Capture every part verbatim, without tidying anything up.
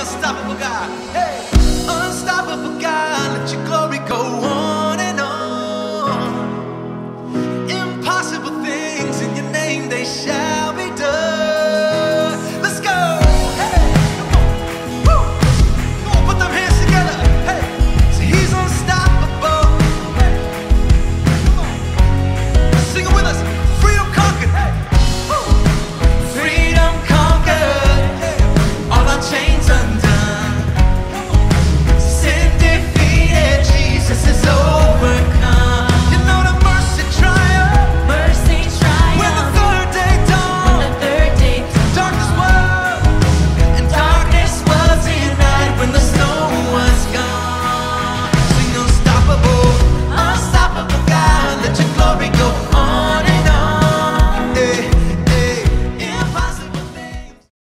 unstoppable God. Hey, unstoppable God, let your glory go on and on. Impossible things in your name, they shall be done. Let's go. Hey, come on. Woo. Come on, put them hands together. Hey, so he's unstoppable. Hey, come on. Sing it with us. Freedom conquered. Hey, woo. Freedom conquered. Hey, all our chains undone. Sin defeated. Jesus is overcome. You know the mercy triumph. Mercy triumph. When the third day dawned. When the third day dawned. Darkness was, and darkness was denied when the snow was gone. Sing unstoppable, unstoppable God, let your glory go on and on. Hey, hey, impossible things.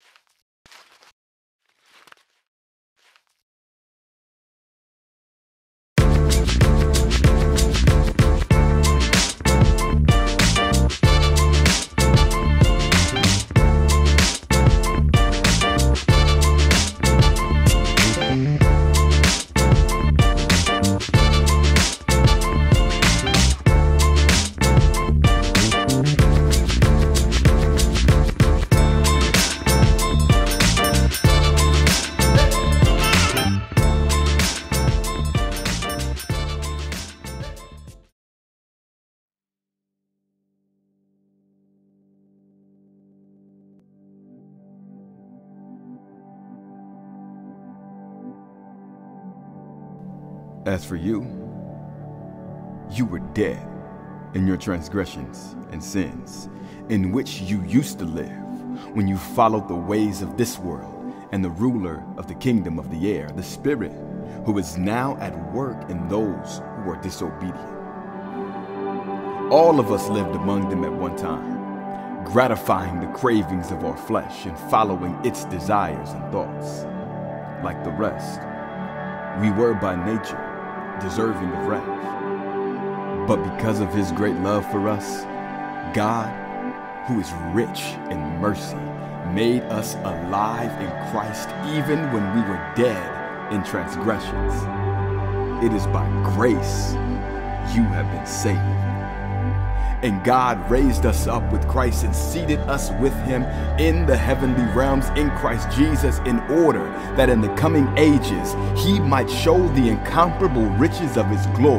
As for you, you were dead in your transgressions and sins, in which you used to live, when you followed the ways of this world and the ruler of the kingdom of the air, the Spirit, who is now at work in those who are disobedient. All of us lived among them at one time, gratifying the cravings of our flesh and following its desires and thoughts. Like the rest, we were by nature deserving of wrath. But because of his great love for us, God, who is rich in mercy, made us alive in Christ even when we were dead in transgressions. It is by grace you have been saved. And God raised us up with Christ and seated us with him in the heavenly realms in Christ Jesus, in order that in the coming ages he might show the incomparable riches of his glory,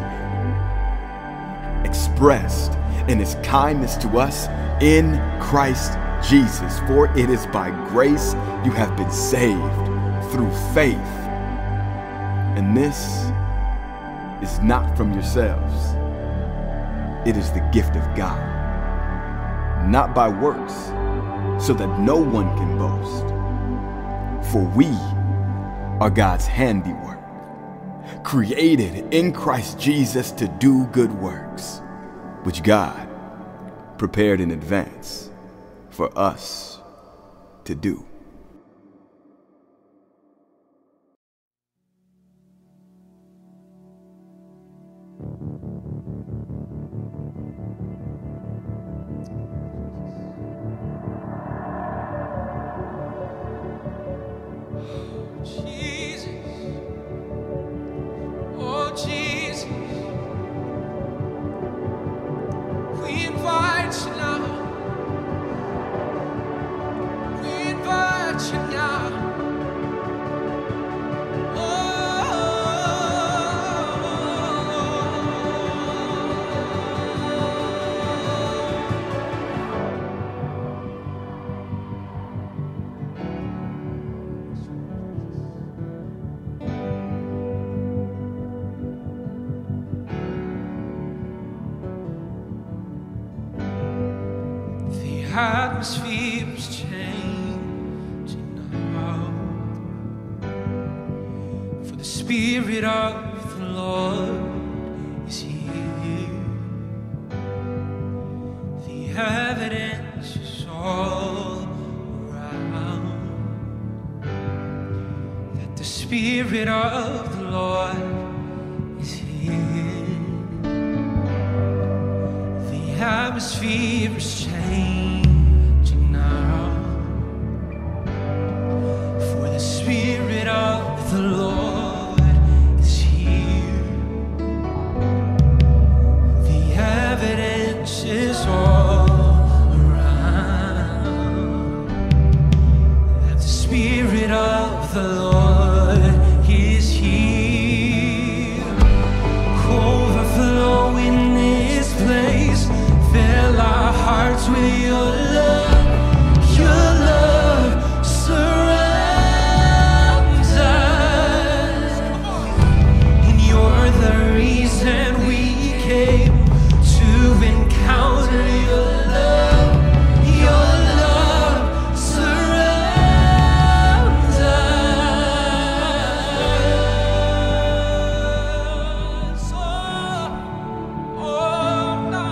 expressed in his kindness to us in Christ Jesus. For it is by grace you have been saved through faith. And this is not from yourselves. It is the gift of God, not by works, so that no one can boast. For we are God's handiwork, created in Christ Jesus to do good works, which God prepared in advance for us to do. Jesus, oh Jesus, we invite you now, we invite you now. Atmosphere is changing now, for the Spirit of the Lord is here. The evidence is all around that the Spirit of the Lord is here. The atmosphere is changing. Spirit Spirit of the Lord is here. Overflow in this place. Fill our hearts with your love. Your love surrounds us. And you're the reason we came to encounter your love. Your love surrounds us. Oh, oh, no.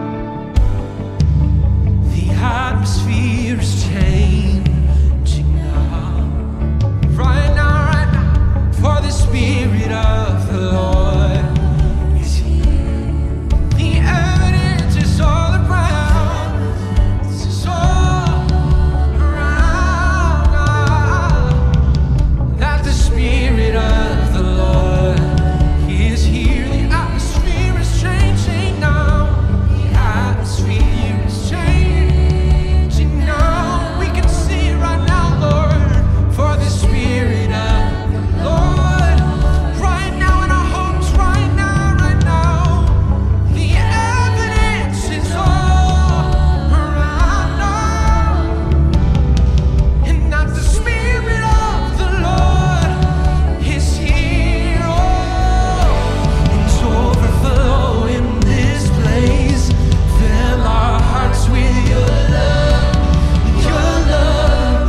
The atmosphere is changing now. Right now, right now. For the Spirit of the Lord is here. The evidence is all around. It's all around now. That the Spirit of the Lord is here. The atmosphere is changing now. The atmosphere is changing now. We can see it right now, Lord. For the Spirit of the Lord, right now in our homes, right now, right now. The evidence is all around now. And that the Spirit of the Lord is here. Oh, it's overflow in this place. Fill our hearts with your love. Your love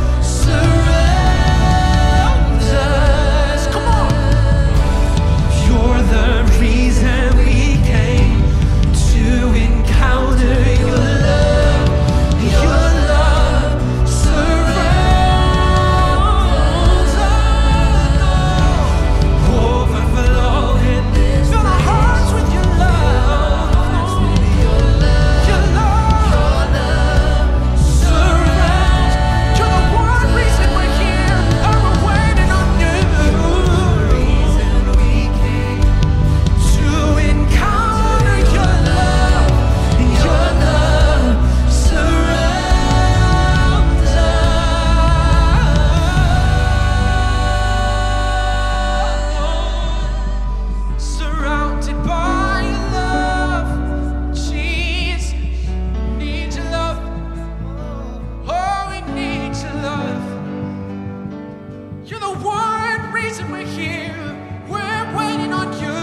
surrounds us. Come on. You're the reason we came to encounter your love. Your love surrounds us. Overflow in this. Fill our hearts with your love. Your love surrounds. You're the one reason we're here, and we're waiting on you. To encounter your love. Your love surrounds us. Surrounded by your love, Jesus, need your love. Oh, we need your love. You're the one reason we're here. We're waiting on you.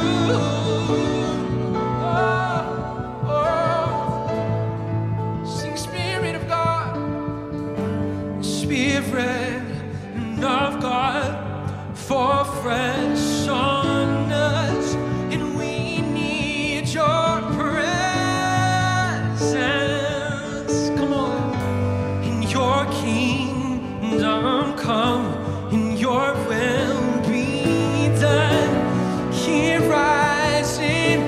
Oh, oh. Sing, Spirit of God, Spirit of God, fall fresh on us, and we need your presence. Come on. In your kingdom come, in your will be done, here rise in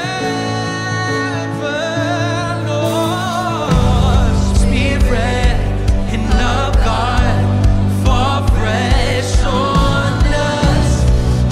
heaven, Lord. Spirit and of God, fall fresh on us,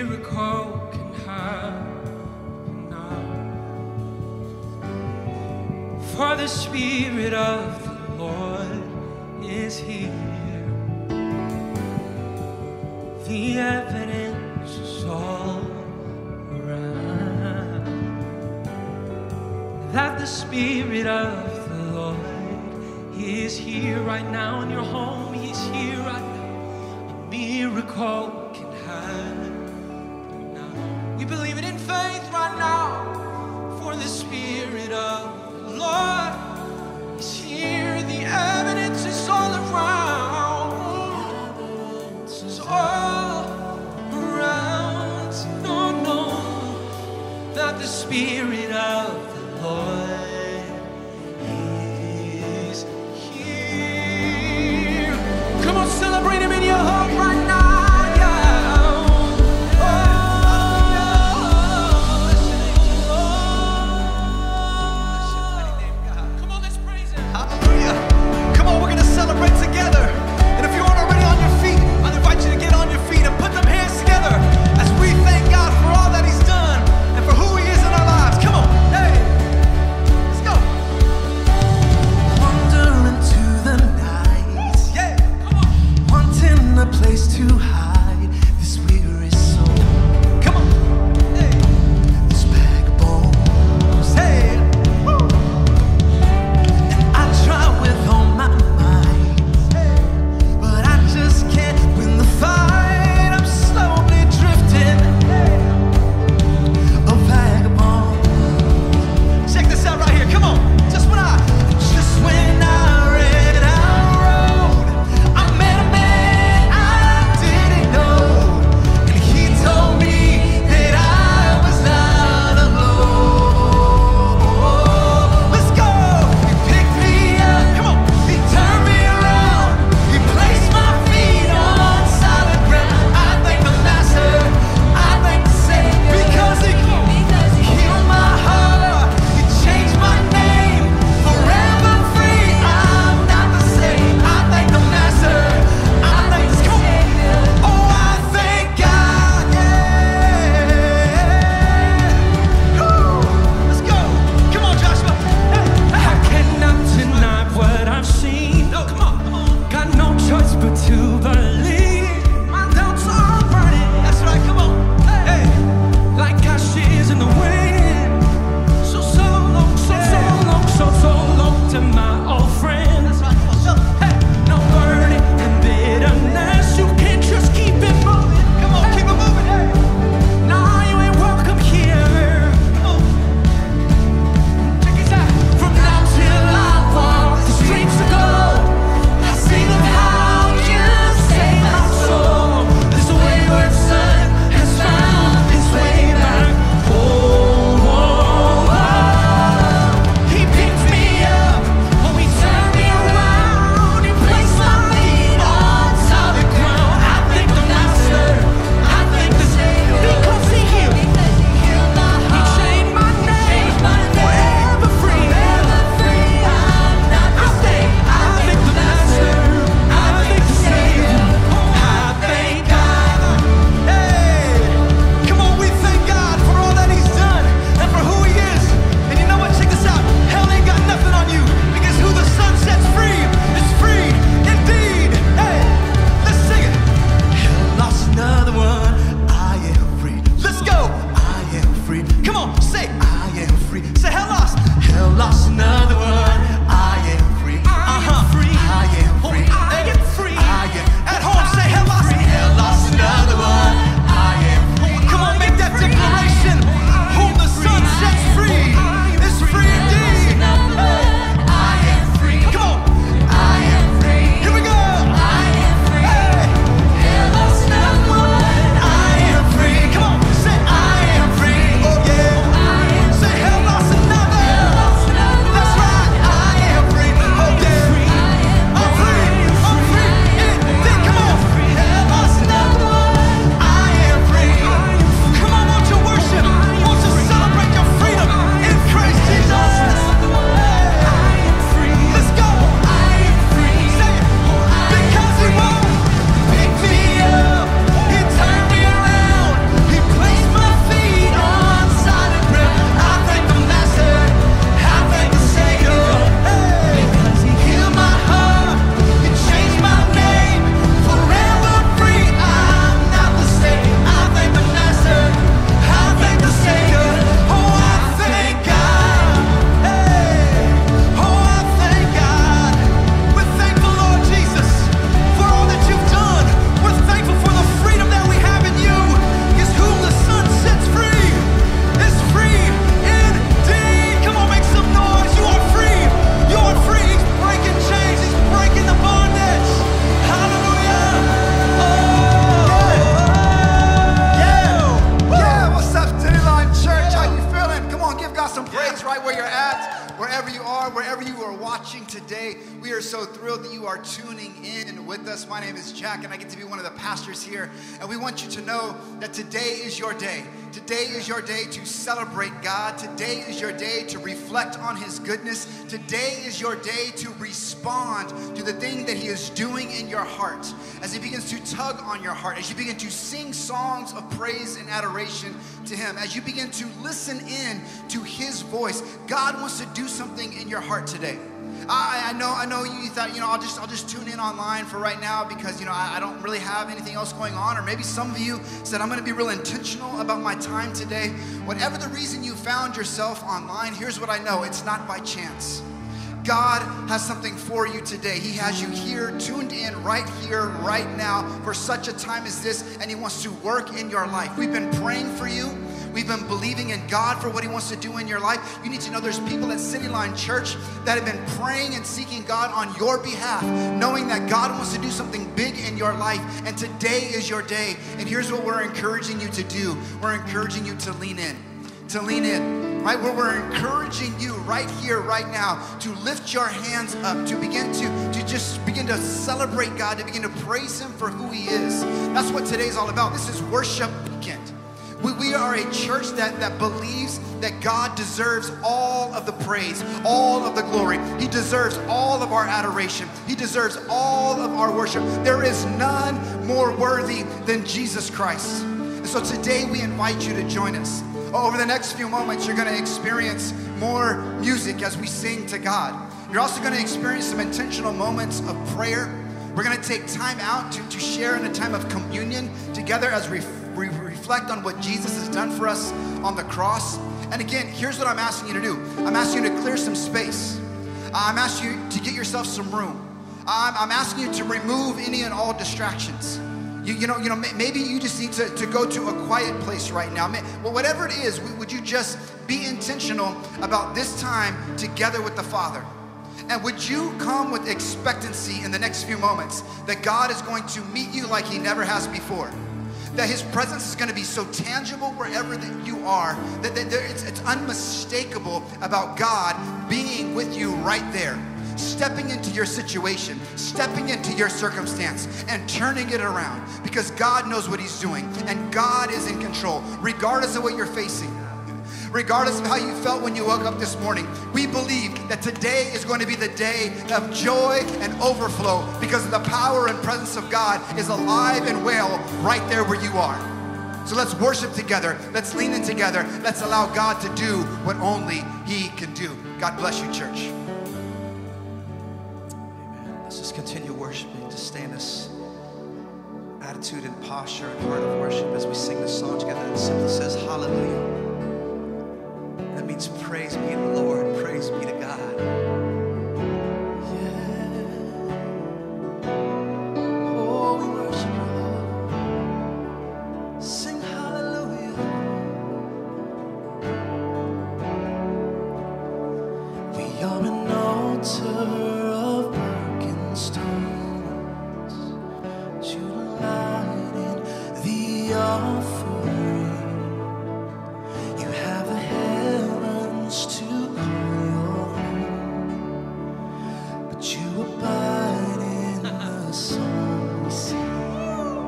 miracle can happen now. For the Spirit of the Lord is here. The evidence is all around that the Spirit of the Lord is here right now in your home. He's here right now. A miracle can happen now. We believe it in faith right now. For the Spirit of the Lord is here. The evidence is all around. It's all around. No, no, that the Spirit of the Lord is here. Come on, celebrate Him in your home right now. Know are so thrilled that you are tuning in with us. My name is Jack, and I get to be one of the pastors here. And we want you to know that today is your day. Today is your day to celebrate God. Today is your day to reflect on His goodness. Today is your day to respond to the thing that He is doing in your heart. As He begins to tug on your heart, as you begin to sing songs of praise and adoration to Him, as you begin to listen in to His voice, God wants to do something in your heart today. I, I know, I know. You thought, you know, I'll just, I'll just tune in online for right now because, you know, I, I don't really have anything else going on. Or maybe some of you said, I'm going to be real intentional about my time today. Whatever the reason you found yourself online, here's what I know: it's not by chance. God has something for you today. He has you here, tuned in right here, right now, for such a time as this, and He wants to work in your life. We've been praying for you. We've been believing in God for what He wants to do in your life. You need to know there's people at Cityline Church that have been praying and seeking God on your behalf, knowing that God wants to do something big in your life, and today is your day. And here's what we're encouraging you to do. We're encouraging you to lean in, to lean in, right? We're, we're encouraging you right here, right now, to lift your hands up, to begin to, to just begin to celebrate God, to begin to praise Him for who He is. That's what today's all about. This is worship weekend. We, we are a church that, that believes that God deserves all of the praise, all of the glory. He deserves all of our adoration. He deserves all of our worship. There is none more worthy than Jesus Christ. And so today we invite you to join us. Over the next few moments, you're going to experience more music as we sing to God. You're also going to experience some intentional moments of prayer. We're going to take time out to, to share in a time of communion together as we We reflect on what Jesus has done for us on the cross. And again, here's what I'm asking you to do. I'm asking you to clear some space. I'm asking you to get yourself some room. I'm, I'm asking you to remove any and all distractions. You, you know, you know, maybe you just need to, to go to a quiet place right now. Well, whatever it is, would you just be intentional about this time together with the Father? And would you come with expectancy in the next few moments that God is going to meet you like He never has before? That His presence is going to be so tangible wherever that you are, that, that there, it's, it's unmistakable about God being with you right there, stepping into your situation, stepping into your circumstance, and turning it around, because God knows what He's doing, and God is in control, regardless of what you're facing. Regardless of how you felt when you woke up this morning, we believe that today is going to be the day of joy and overflow, because the power and presence of God is alive and well right there where you are. So let's worship together. Let's lean in together. Let's allow God to do what only He can do. God bless you, church. Amen. Let's just continue worshiping. Just stay in this attitude and posture and heart of worship as we sing this song together. It simply says, hallelujah. That means praise be to the Lord, praise be to God. Yeah. Oh, we worship you, Lord. Sing hallelujah. We are an altar of broken stones, light in the offering. You have the to call your home, but you abide in the song we sing.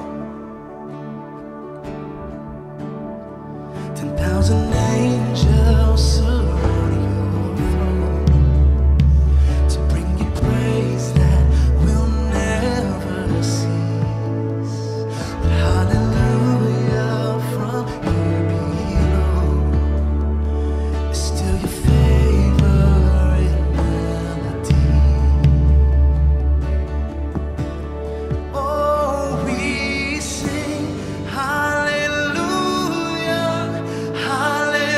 Ten thousand angels surround your throne to bring you praise that will never cease. But hallelujah from here below is still your favorite melody. Oh, we sing hallelujah, hallelujah.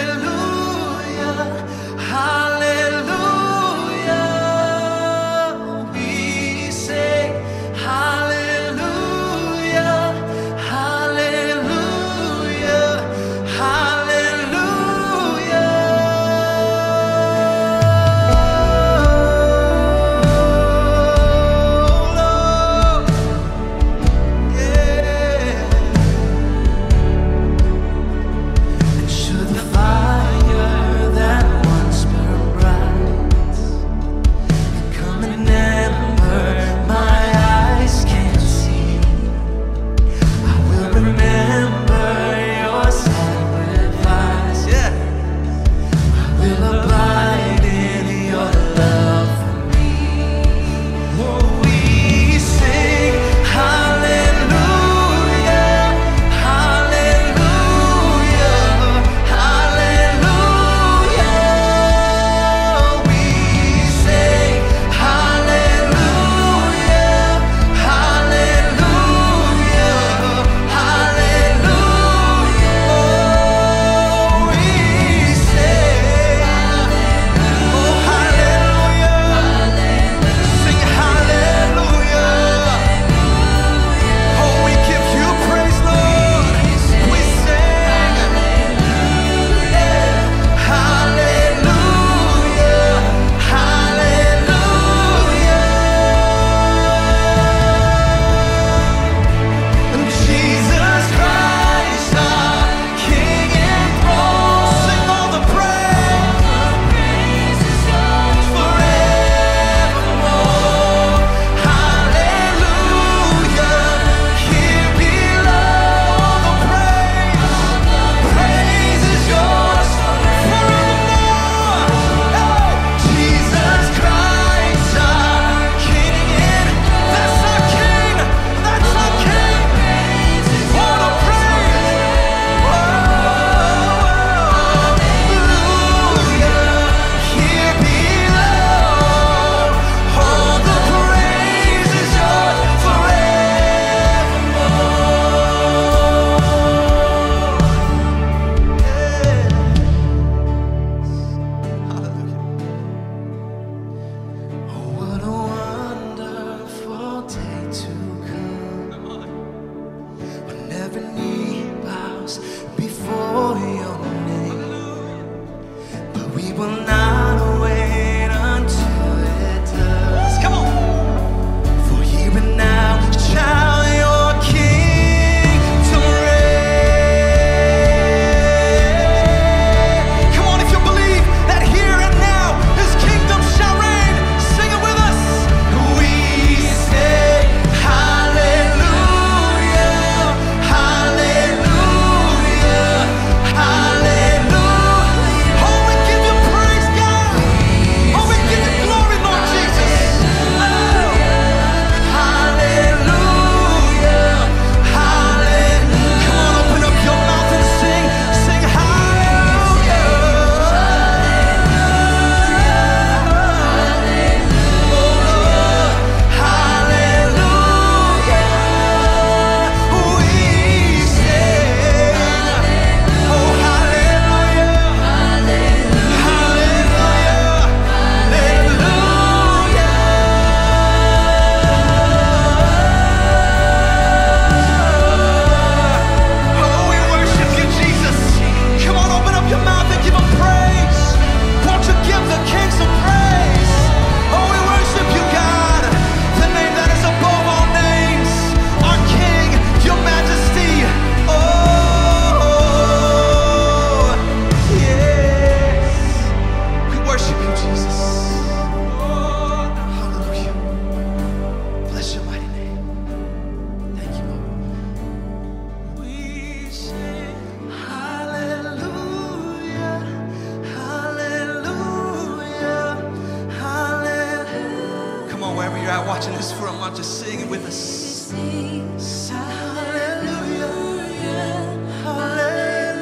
imagine this for a month. Just sing it with us. Sing Hallelujah. hallelujah.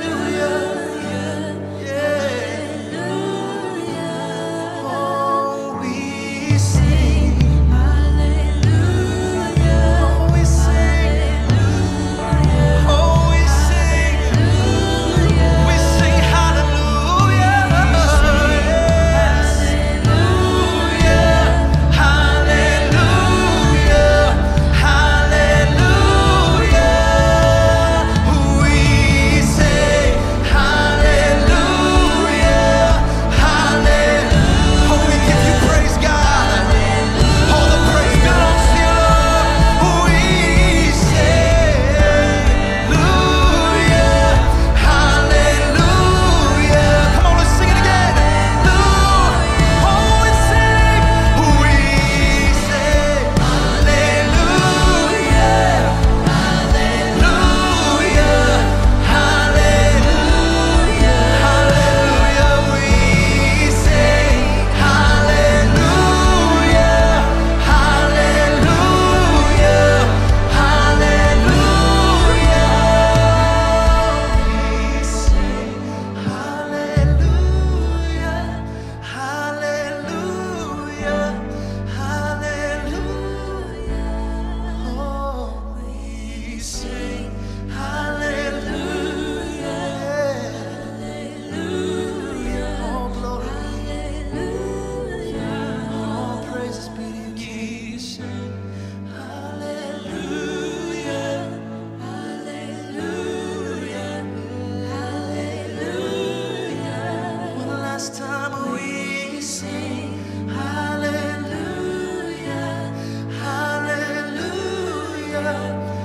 Oh, we sing. Hallelujah. Oh, we sing. Oh, we sing. We sing hallelujah. Hallelujah. Hallelujah. Hallelujah. We sing hallelujah. Hallelujah. Oh, we give you praise, God. All the praise belongs to you, Lord. We sing hallelujah. Hallelujah. Come on, let's sing it again. Hallelujah. Oh, we sing. We sing hallelujah. Hallelujah. Hallelujah. Hallelujah. We sing hallelujah. Hallelujah. Hallelujah. We sing hallelujah. Hallelujah. Hallelujah. Oh, we sing hallelujah. Hallelujah. Oh, glory. All praises be to you, King. Hallelujah. Hallelujah. Hallelujah. When the last time we sing hallelujah. Hallelujah.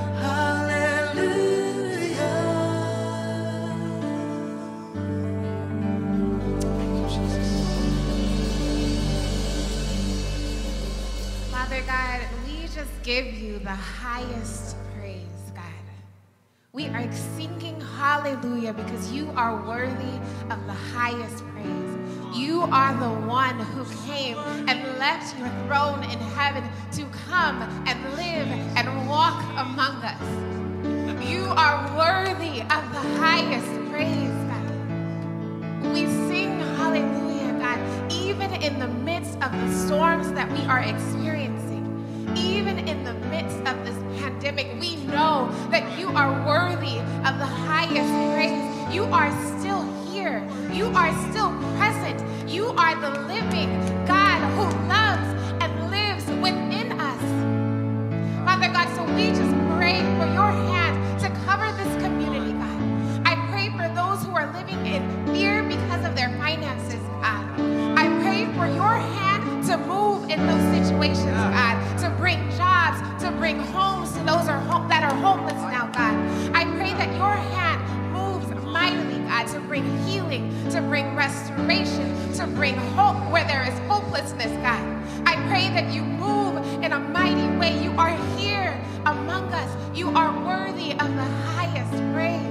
Father God, we just give you the highest praise, God. We are singing hallelujah because you are worthy of the highest praise. You are the one who came and left your throne in heaven to come and live and walk among us. You are worthy of the highest praise, God. We sing hallelujah, God, even in the midst of the storms that we are experiencing. Even in the midst of this pandemic, we know that you are worthy of the highest praise. You are still here. You are still present. You are the living God who loves and lives within us. Father God, so we just pray for your hand to cover this community, God. I pray for those who are living in fear because of their finances, God. I pray for your hand to move in those situations, God, to bring jobs, to bring homes to those are home, that are homeless now, God. I pray that your hand moves mightily, God, to bring healing, to bring restoration, to bring hope where there is hopelessness, God. I pray that you move in a mighty way. You are here among us. You are worthy of the highest praise.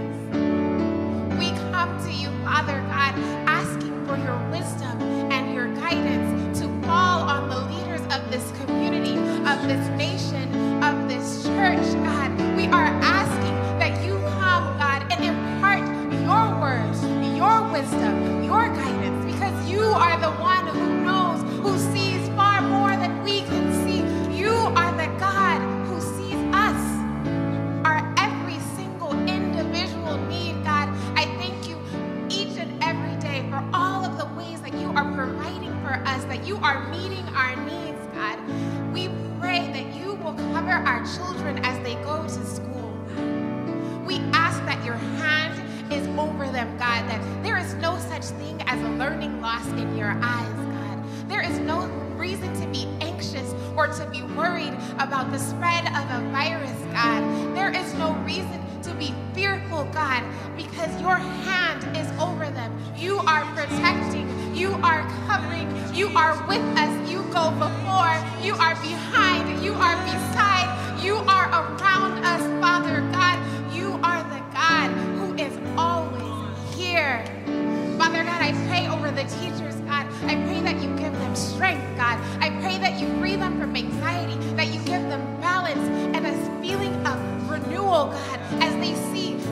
We come to you, Father God, asking for your wisdom and your guidance to fall on the leaders of this community, of this nation, of this church, God. We are asking that you come, God, and impart your words, your wisdom, your guidance, because you are the one who knows, who sees far more than we can see. You are the God who sees us, our every single individual need, God. I thank you each and every day for all of the ways that you are providing for us, that you are meeting our needs, God. We pray that you will cover our children as they go to school. We ask that your hand is over them, God, that there is no such thing as a learning loss in your eyes, God. There is no reason to be anxious or to be worried about the spread of a virus, God. There is no reason to be fearful, God, because your hand is over them. You are protecting, you are covering, you are with us, you go before, you are behind, you are beside, you are around us, Father God. You are the God who is always here. Father God, I pray over the teachers, God. I pray that you give them strength, God. I pray that you free them from anxiety, that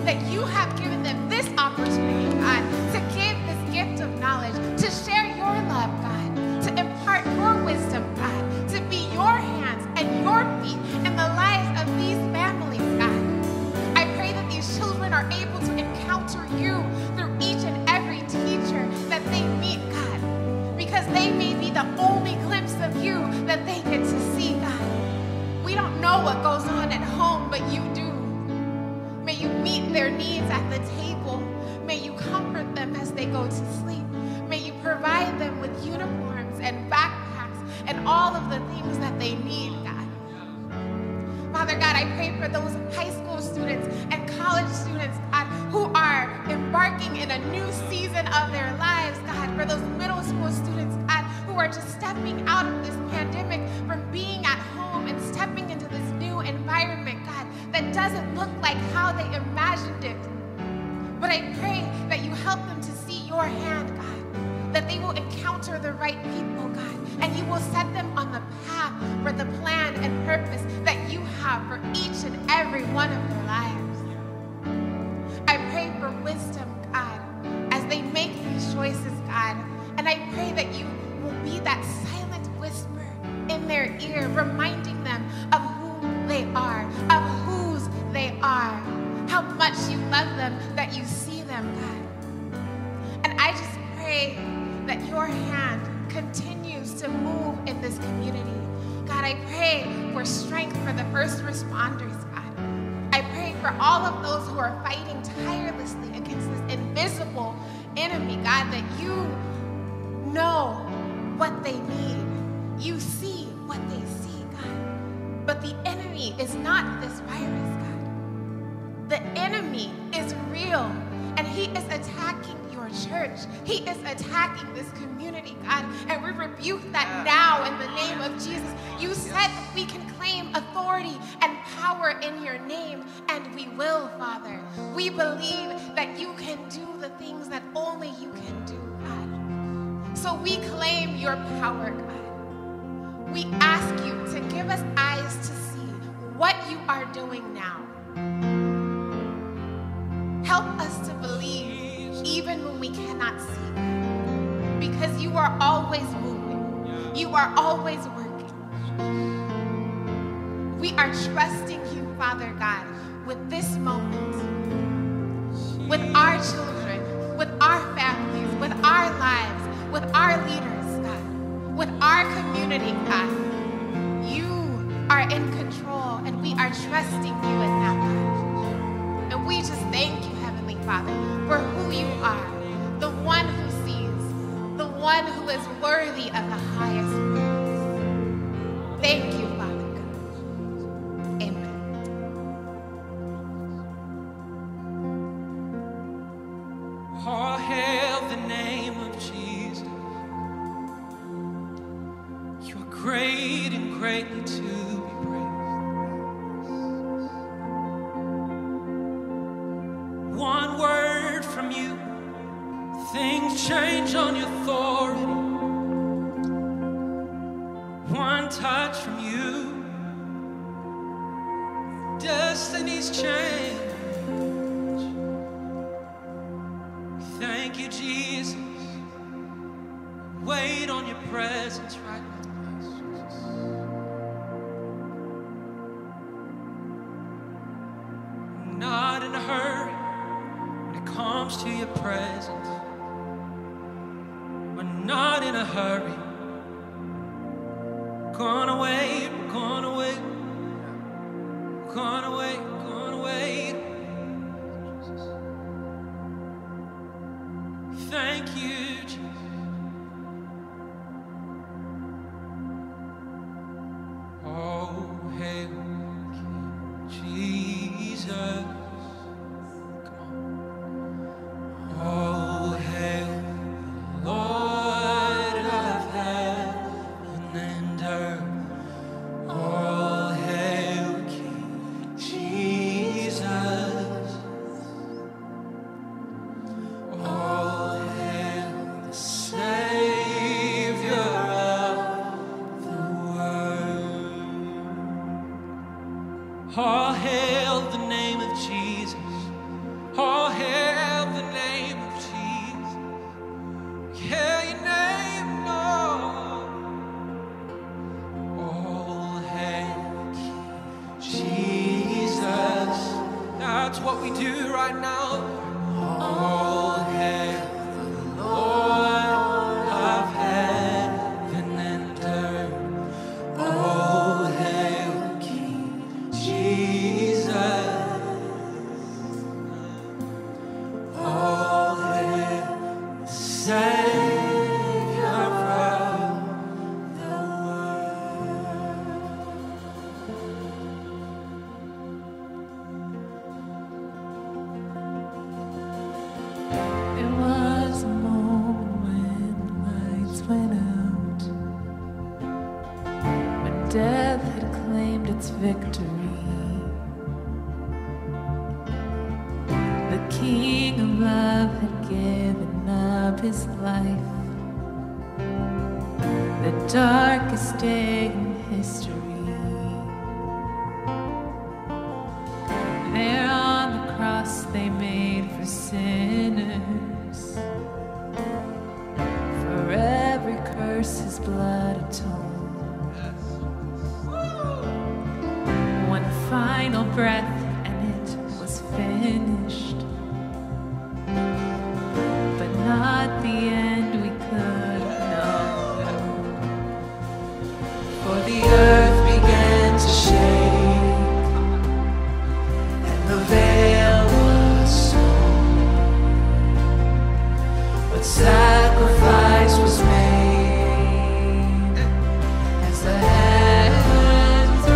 that you have given them this opportunity, God, to give this gift of knowledge, to share your love, God, to impart your wisdom, God, to be your hands and your feet in the lives of these families, God. I pray that these children are able to encounter you through each and every teacher that they meet, God, because they may be the only glimpse of you that they get to see, God. We don't know what goes on at home, but you do. May you meet their needs at the table. May you comfort them as they go to sleep. May you provide them with uniforms and backpacks and all of the things that they need, God. Father God, I pray for those high school students and college students, God, who are embarking in a new season of their lives, God, for those middle school students, God, who are just stepping out of this pandemic from being at home and stepping into this new environment, God, that doesn't look like how they imagined it. But I pray that you help them to see your hand, God, that they will encounter the right people, God, and you will set them on the path for the plan and purpose that you have for each and every one of their lives. I pray for wisdom, God, as they make these choices, God, and I pray that you will be that silent whisper in their ear, reminding them of who they are, of whose they are, how much you love them, that you see them, God. And I just pray that your hand continues to move in this community. God, I pray for strength for the first responders, God. I pray for all of those who are fighting tirelessly against this invisible enemy, God, that you know what they need. You see what they see, God. But the enemy is not this virus, God. The enemy is real, and he is attacking your church. He is attacking this community, God, and we rebuke that now in the name of Jesus. You said that we can claim authority and power in your name, and we will, Father. We believe that you can do the things that only you can do, God. So we claim your power, God. We ask you to give us eyes to see what you are doing now. Help us to believe even when we cannot see, because you are always moving. You are always working. We are trusting you, Father God, with this moment, with our children, with our families, with our lives, with our leaders, God, with our community, God. You are in control, and we are trusting you in that, God. And we just thank you, Heavenly Father, for who you are, the one who sees, the one who is worthy of the highest praise. Thank you, Father God. Amen. All hail the name of Jesus. You are great and greatly to be praised. One word from you, things change on your authority. One touch from you, destinies change. Thank you, Jesus. Wait on your presence right now. Not in a hurry when it comes to your presence. We're not in a hurry. We're gonna wait, we're gonna wait. We're gonna wait, we're gonna wait. Thank you, Jesus. Oh, hail King Jesus. Come on. Oh, hail Lord of heaven and earth. Oh, hail King Jesus. Oh, hail it right now. All hail the Lord of heaven and earth. All hail King Jesus. All hail the Savior of the world. There was a moment when the lights went out, when death had claimed its victory. The King of Love had given up his life. The darkest day in history. There on the cross they made for sinners. For every curse his blood atoned. One final breath and it was finished. But not the end we could have known. For the earth began to shake, and the veil was torn. But sacrifice was made as the heavens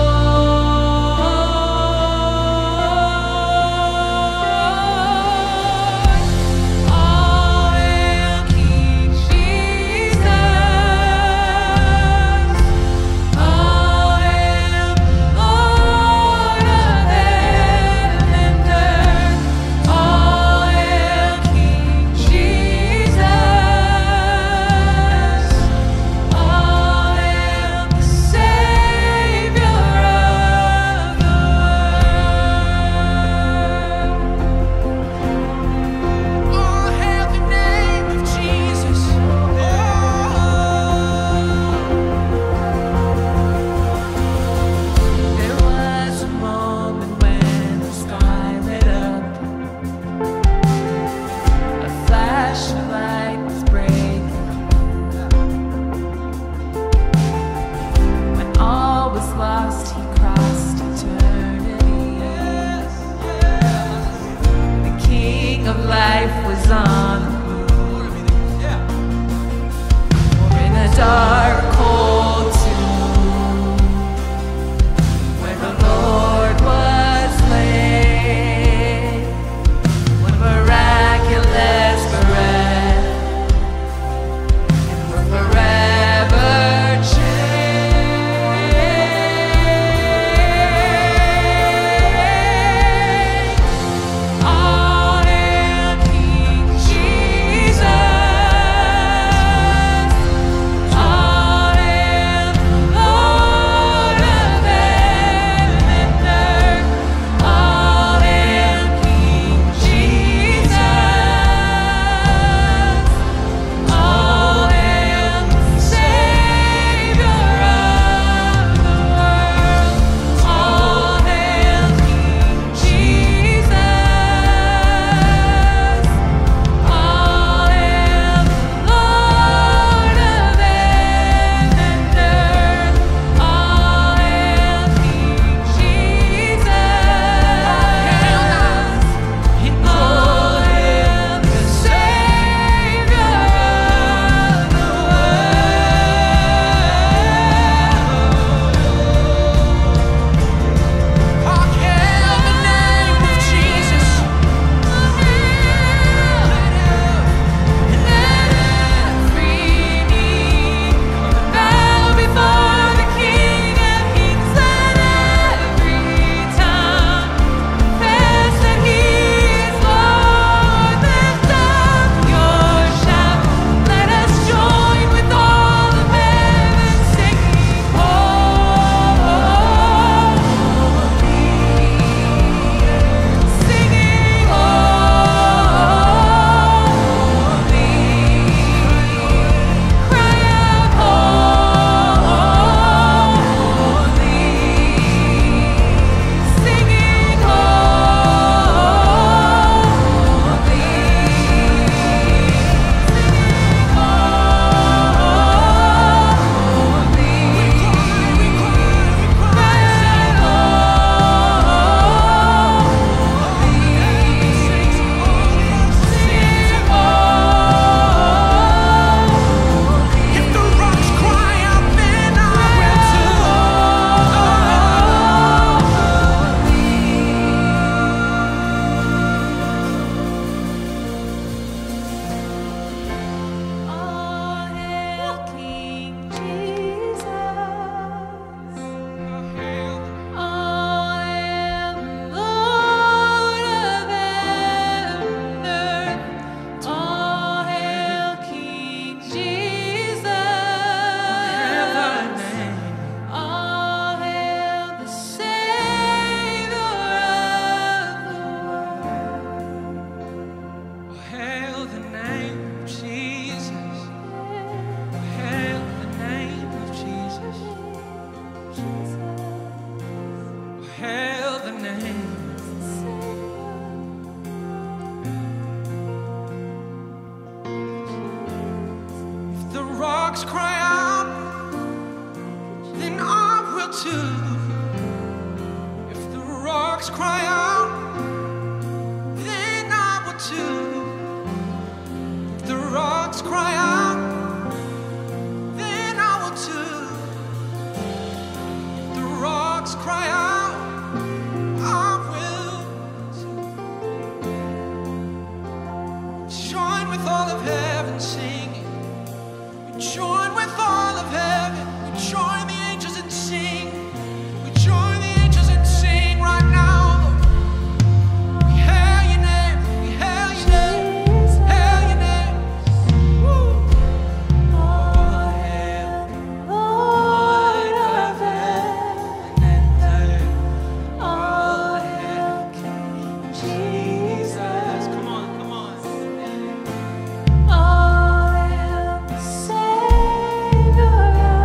roared. All hail King Jesus. All hail Lord of heaven and earth. All hail King Jesus. All hail the Savior of the world. All hail the name of Jesus. There was a moment when the sky lit up. A flash of light was breaking. When all was lost, he crossed eternity. The King of Life was on the move. For in a dark, cold tomb, where the Lord was laid, one miraculous breath, and we're forever changed. All hail King Jesus. All Jesus. Come on, come on. All hail the Savior.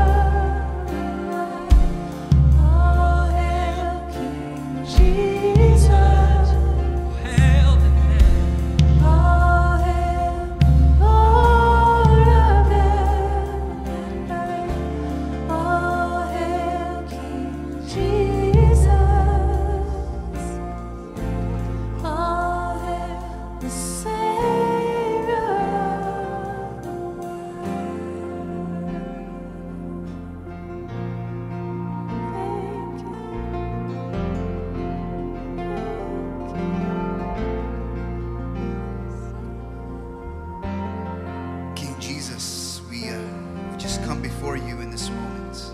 All hail King Jesus. Hail the name. All hail Lord of heaven and earth. All hail King Jesus. All hail the Savior of the world. Thank you. King Jesus, we, uh, we just come before you in this moment.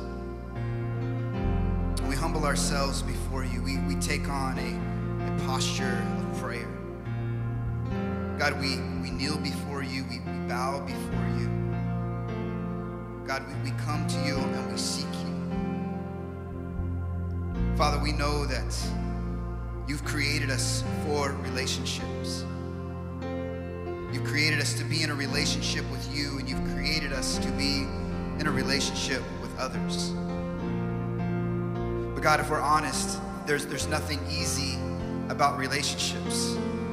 We humble ourselves before you. We, we take on a, a posture of prayer. God, we, we kneel before you. We, we bow before you. God, we, we come to you and we seek you. Father, we know that you've created us for relationships. You've created us to be in a relationship with you, and you've created us to be in a relationship with others. But God, if we're honest, there's, there's nothing easy about relationships.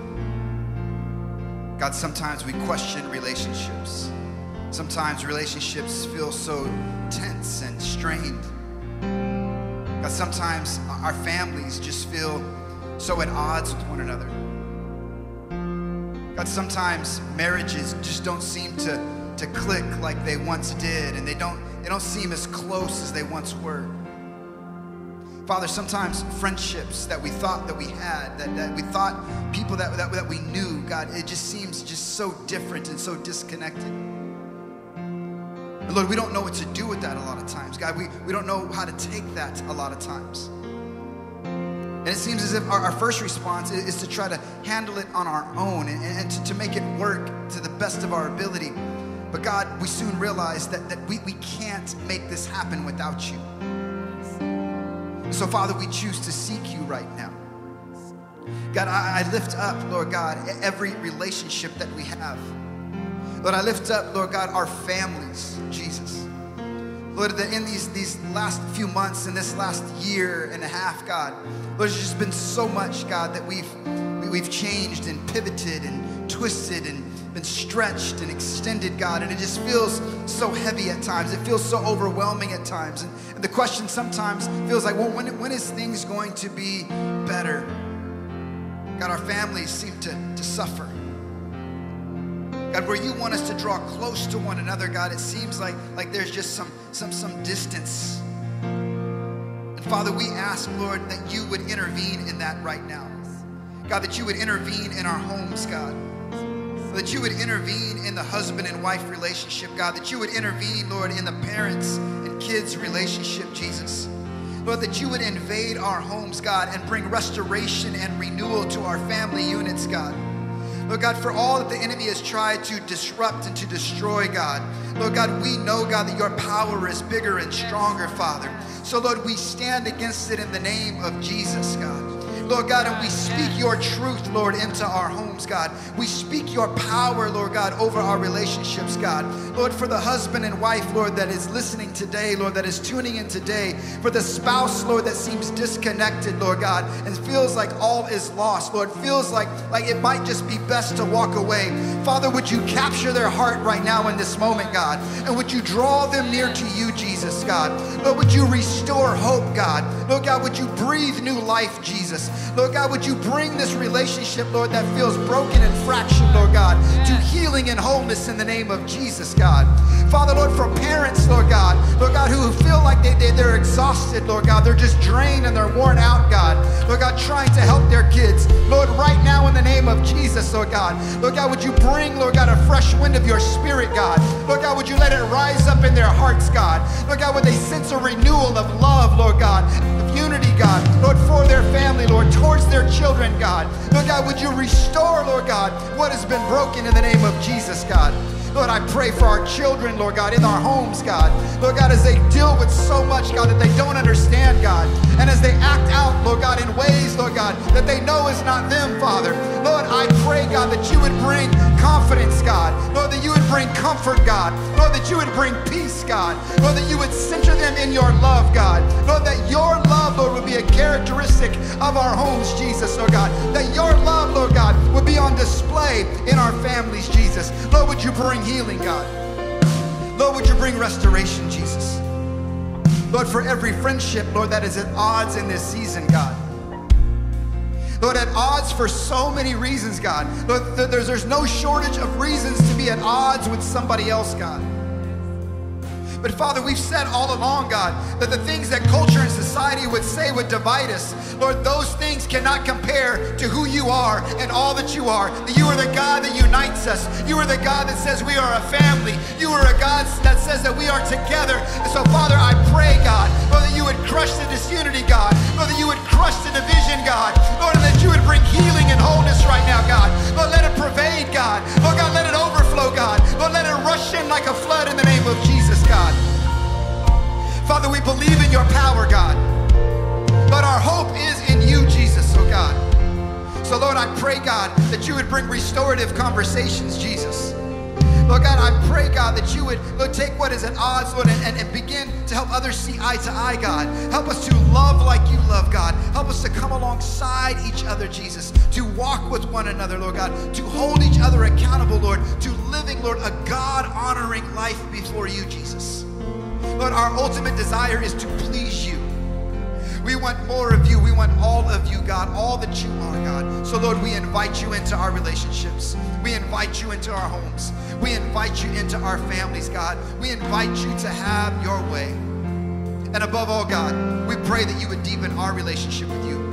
God, sometimes we question relationships. Sometimes relationships feel so tense and strained. God, sometimes our families just feel so at odds with one another. God, sometimes marriages just don't seem to, to click like they once did, and they don't, they don't seem as close as they once were. Father, sometimes friendships that we thought that we had, that, that we thought people that, that, that we knew, God, it just seems just so different and so disconnected. And Lord, we don't know what to do with that a lot of times. God, we, we don't know how to take that a lot of times. And it seems as if our, our first response is, is to try to handle it on our own and, and to, to make it work to the best of our ability. But God, we soon realize that, that we, we can't make this happen without you. So Father, we choose to seek you right now. God, I, I lift up, Lord God, every relationship that we have. Lord, I lift up, Lord God, our families, Jesus. Lord, that in these, these last few months, in this last year and a half, God, Lord, there's just been so much, God, that we've, we've changed and pivoted and twisted and been stretched and extended, God, and it just feels so heavy at times. It feels so overwhelming at times. And, and the question sometimes feels like, well, when, when is things going to be better? God, our families seem to, to suffer. God, where you want us to draw close to one another, God, it seems like, like there's just some, some, some distance. And Father, we ask, Lord, that you would intervene in that right now. God, that you would intervene in our homes, God. That you would intervene in the husband and wife relationship, God. That you would intervene, Lord, in the parents and kids relationship, Jesus. Lord, that you would invade our homes, God, and bring restoration and renewal to our family units, God. Lord God, for all that the enemy has tried to disrupt and to destroy, God, Lord God, we know, God, that your power is bigger and stronger, Father. So, Lord, we stand against it in the name of Jesus, God. Lord God, and we speak your truth, Lord, into our homes, God. We speak your power, Lord God, over our relationships, God. Lord, for the husband and wife, Lord, that is listening today, Lord, that is tuning in today. For the spouse, Lord, that seems disconnected, Lord God, and feels like all is lost, Lord, feels like, like it might just be best to walk away. Father, would you capture their heart right now in this moment, God? And would you draw them near to you, Jesus, God? Lord, would you restore hope, God? Lord God, would you breathe new life, Jesus? Lord God, would you bring this relationship, Lord, that feels broken and fractured, Lord God, to healing and wholeness in the name of Jesus, God. Father, Lord, for parents, Lord God, Lord God, who feel like they, they, they're exhausted, Lord God, they're just drained and they're worn out, God. Lord God, trying to help their kids. Lord, right now in the name of Jesus, Lord God, Lord God, would you bring, Lord God, a fresh wind of your spirit, God. Lord God, would you let it rise up in their hearts, God. Lord God, would they sense a renewal of love, Lord God, of unity, God, Lord, for their family, Lord, towards their children, God. Lord God, would you restore, Lord God, what has been broken in the name of Jesus, God. Lord, I pray for our children, Lord God, in our homes, God. Lord God, as they deal with so much, God, that they don't understand, God. And as they act out, Lord God, in ways, Lord God, that they know is not them, Father. Lord, I pray, God, that you would bring confidence, God. Lord, that you would bring comfort, God. Lord, that you would bring peace, God. Lord, that you would center them in your love, God. Lord, that your love, Lord, would be a characteristic of our homes, Jesus, Lord God. That your love, Lord God, would be on display in our families, Jesus. Lord, would you bring healing, God? Lord, would you bring restoration, Jesus? Lord, for every friendship, Lord, that is at odds in this season, God. Lord, at odds for so many reasons, God. Lord, there's, there's no shortage of reasons to be at odds with somebody else, God. But Father, we've said all along, God, that the things that culture and society would say would divide us, Lord, those things cannot compare to who you are and all that you are. That you are the God that unites us. You are the God that says we are a family. You are a God that says that we are together. And so, Father, I pray, God, Lord, that you would crush the disunity, God. Lord, that you would crush the division, God. Lord, and that you would bring healing and wholeness right now, God. Lord, let it pervade, God. Lord, God, let it overflow, God. Lord, let it rush in like a flood in the name of Jesus, God. Father, we believe in your power, God. But our hope is in you, Jesus, oh God. So, Lord, I pray, God, that you would bring restorative conversations, Jesus. Lord God, I pray, God, that you would, Lord, take what is at odds, Lord, and, and, and begin to help others see eye to eye, God. Help us to love like you love, God. Help us to come alongside each other, Jesus, to walk with one another, Lord God, to hold each other accountable, Lord, to living, Lord, a God-honoring life before you, Jesus. Lord, our ultimate desire is to please you. We want more of you. We want all of you, God, all that you are, God. So, Lord, we invite you into our relationships. We invite you into our homes. We invite you into our families, God. We invite you to have your way. And above all, God, we pray that you would deepen our relationship with you.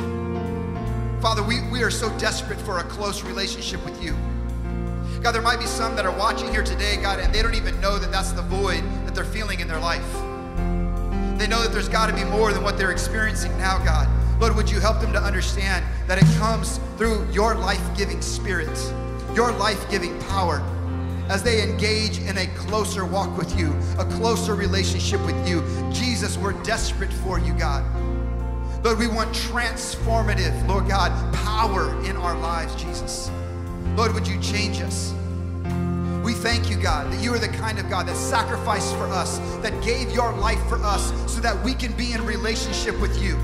Father, we, we are so desperate for a close relationship with you. God, there might be some that are watching here today, God, and they don't even know that that's the void that they're feeling in their life. They know that there's got to be more than what they're experiencing now, God. Lord, would you help them to understand that it comes through your life-giving spirit, your life-giving power, as they engage in a closer walk with you, a closer relationship with you. Jesus, we're desperate for you, God. Lord, we want transformative, Lord God, power in our lives, Jesus. Lord, would you change us? We thank you, God, that you are the kind of God that sacrificed for us, that gave your life for us so that we can be in relationship with you,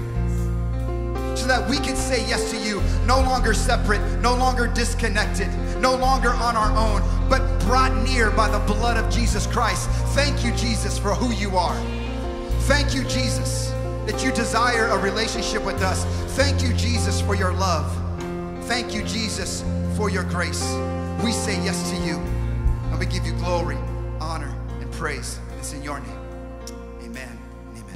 so that we can say yes to you, no longer separate, no longer disconnected, no longer on our own, but brought near by the blood of Jesus Christ. Thank you, Jesus, for who you are. Thank you, Jesus, that you desire a relationship with us. Thank you, Jesus, for your love. Thank you, Jesus, for your grace. We say yes to you, and we give you glory, honor, and praise. It's in your name. Amen. Amen.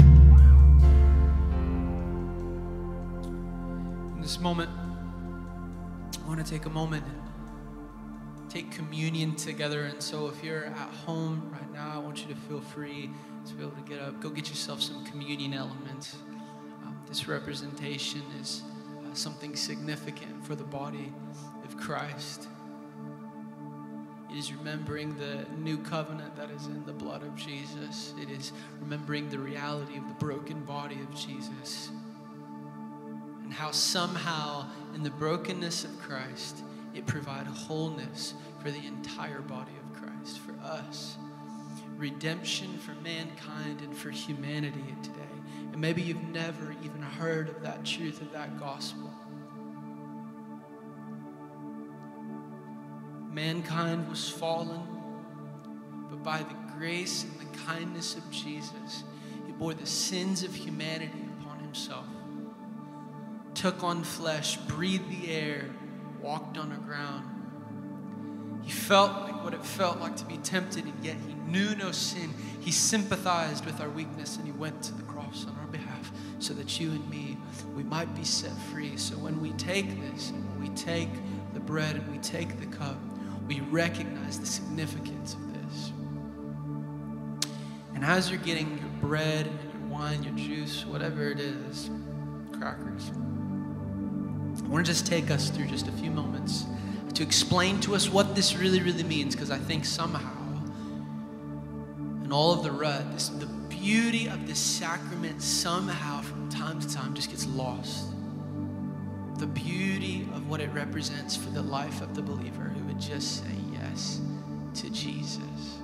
In this moment, I want to take a moment and take communion together. And so if you're at home right now, I want you to feel free to be able to get up, go get yourself some communion elements. Um, this representation is uh, something significant for the body of Christ. It is remembering the new covenant that is in the blood of Jesus. It is remembering the reality of the broken body of Jesus, and how somehow in the brokenness of Christ, it provided wholeness for the entire body of Christ, for us. Redemption for mankind and for humanity today. And maybe you've never even heard of that truth, of that gospel. Mankind was fallen, but by the grace and the kindness of Jesus, he bore the sins of humanity upon himself, took on flesh, breathed the air, walked on the ground. He felt like what it felt like to be tempted, and yet he knew no sin. He sympathized with our weakness, and he went to the cross on our behalf so that you and me, we might be set free. So when we take this, when we take the bread and we take the cup, we recognize the significance of this. And as you're getting your bread and your wine, your juice, whatever it is, crackers, I want to just take us through just a few moments to explain to us what this really, really means, because I think somehow in all of the rut, this, the beauty of this sacrament somehow from time to time just gets lost. The beauty of what it represents for the life of the believer who would just say yes to Jesus.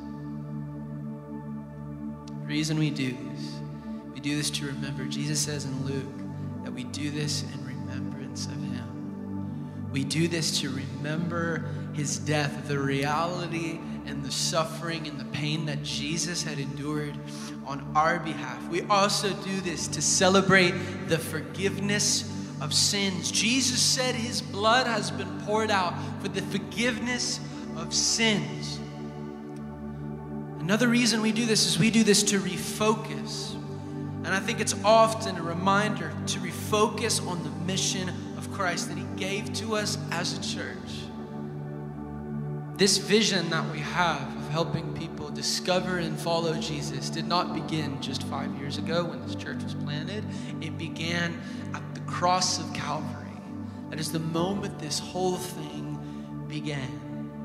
The reason we do this, we do this to remember. Jesus says in Luke that we do this in remembrance of him. We do this to remember his death, the reality and the suffering and the pain that Jesus had endured on our behalf. We also do this to celebrate the forgiveness of sins. Jesus said his blood has been poured out for the forgiveness of sins. Another reason we do this is we do this to refocus. And I think it's often a reminder to refocus on the mission of Christ that he gave to us as a church. This vision that we have of helping people discover and follow Jesus did not begin just five years ago when this church was planted. It began at the cross of Calvary. That is the moment this whole thing began.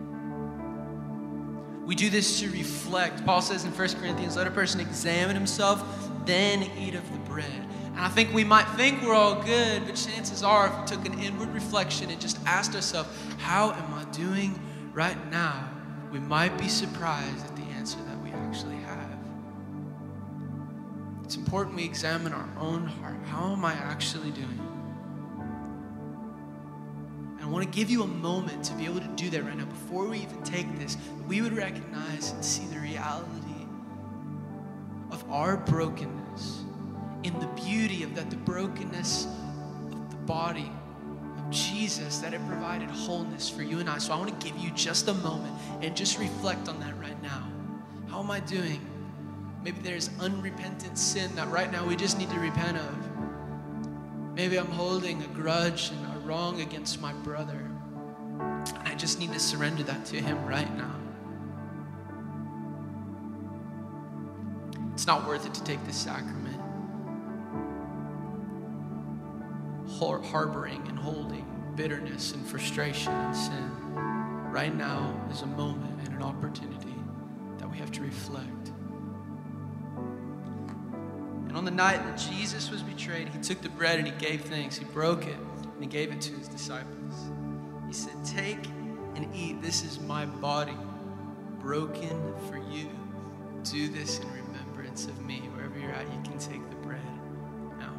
We do this to reflect. Paul says in First Corinthians, let a person examine himself, then eat of the bread. And I think we might think we're all good, but chances are if we took an inward reflection and just asked ourselves, how am I doing right now? We might be surprised at the answer that we actually have. It's important we examine our own heart. How am I actually doing? And I want to give you a moment to be able to do that right now. Before we even take this, we would recognize and see the reality of our brokenness in the beauty of that the brokenness of the body of Jesus, that it provided wholeness for you and I. So I want to give you just a moment and just reflect on that right now. How am I doing? Maybe there's unrepentant sin that right now we just need to repent of. Maybe I'm holding a grudge and a wrong against my brother. And I just need to surrender that to him right now. It's not worth it to take this sacrament harboring and holding bitterness and frustration and sin. Right now is a moment and an opportunity that we have to reflect. And on the night that Jesus was betrayed, he took the bread and he gave thanks. He broke it and he gave it to his disciples. He said, take and eat. This is my body broken for you. Do this in remembrance of me. Wherever you're at, you can take the bread now.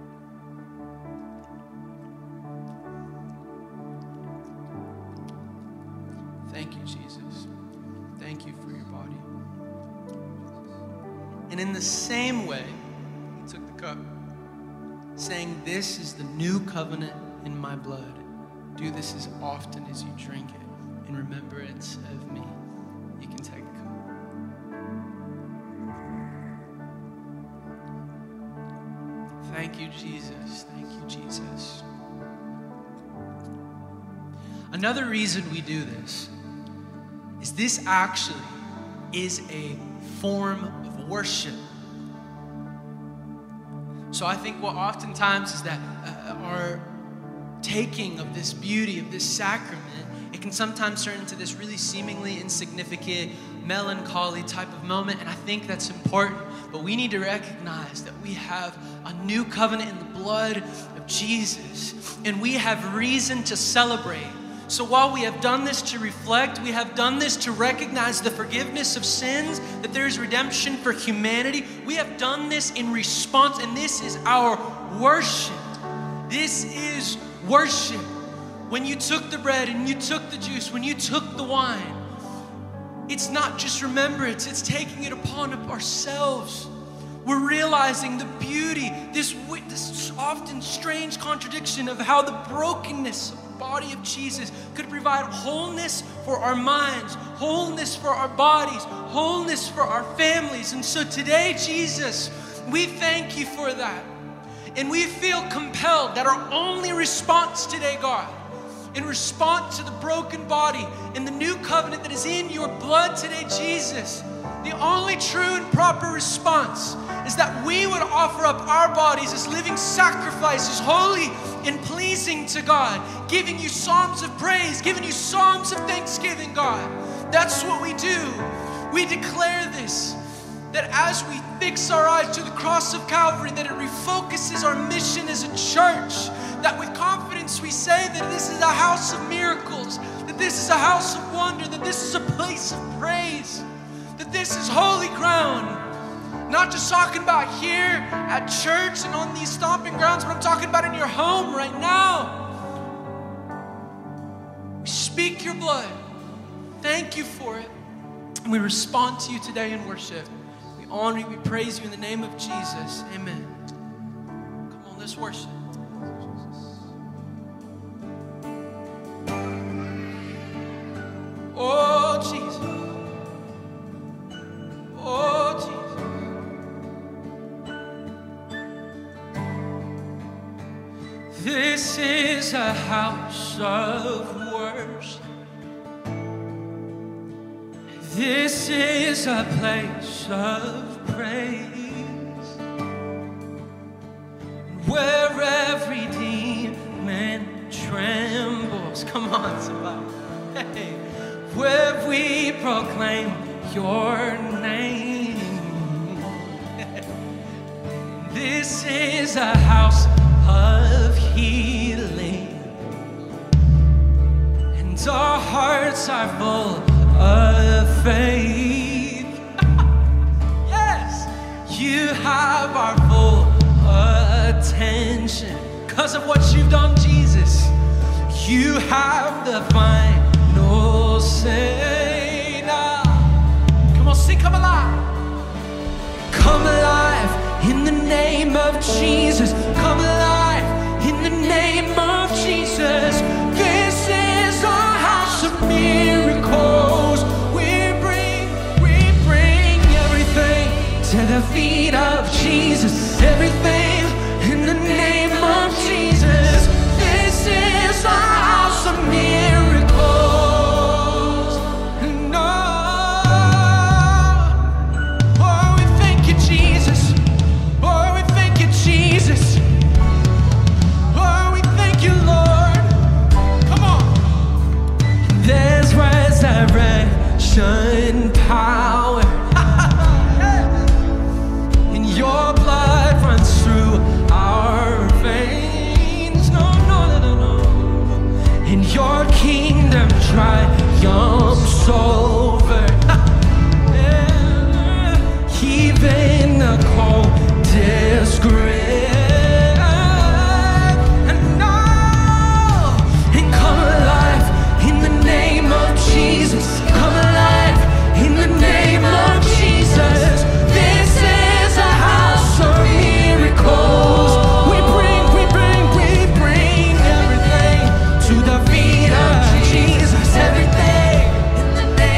Thank you, Jesus. Thank you for your body. And in the same way, he took the cup, saying, this is the new covenant in my blood. Do this as often as you drink it in remembrance of me. You can take the cup. Thank you, Jesus. Thank you, Jesus. Another reason we do this is this actually is a form of worship. So I think what oftentimes is that uh, our taking of this beauty, of this sacrament, it can sometimes turn into this really seemingly insignificant, melancholy type of moment, and I think that's important. But we need to recognize that we have a new covenant in the blood of Jesus, and we have reason to celebrate. So while we have done this to reflect, we have done this to recognize the forgiveness of sins, that there is redemption for humanity, we have done this in response, and this is our worship. This is worship. When you took the bread and you took the juice, when you took the wine, it's not just remembrance, it's taking it upon ourselves. We're realizing the beauty, this, this often strange contradiction of how the brokenness of the body of Jesus could provide wholeness for our minds, wholeness for our bodies, wholeness for our families. And so today, Jesus, we thank you for that. And we feel compelled that our only response today, God, in response to the broken body and the new covenant that is in your blood today, Jesus, the only true and proper response is that we would offer up our bodies as living sacrifices, holy and pleasing to God, giving you psalms of praise, giving you psalms of thanksgiving, God. That's what we do. We declare this, that as we fix our eyes to the cross of Calvary, that it refocuses our mission as a church, that with confidence we say that this is a house of miracles, that this is a house of wonder, that this is a place of praise, that this is holy ground. Not just talking about here at church and on these stomping grounds, but I'm talking about in your home right now. We speak your blood. Thank you for it. And we respond to you today in worship. We honor you, we praise you in the name of Jesus. Amen. Come on, let's worship. Oh, Jesus. Oh, Jesus. This is a house of worship. This is a place of praise, where every demon trembles. Come on, somebody. Hey. Where we proclaim your name. This is a house of healing, and our hearts are full of faith. Yes, you have our full attention because of what you've done, Jesus. You have the final say now. Come on, sing, come alive. Come alive in the name of Jesus. Come alive in the name of Jesus. This is our house of miracles. We bring, we bring everything to the feet of Jesus. Everything in the name of Jesus. This is our house of miracles. And oh, oh, we thank you, Jesus. Oh, we thank you, Jesus. Oh, we thank you, Lord. Come on. There's resurrection power. And your blood runs through our veins. No, no, no, no, no. And your kingdom triumphs over. Even the coldest grave. And now, and come alive in the name of Jesus. Come alive in the name of Jesus. This is a house of miracles. We bring, we bring, we bring everything to the feet of Jesus. Everything in the name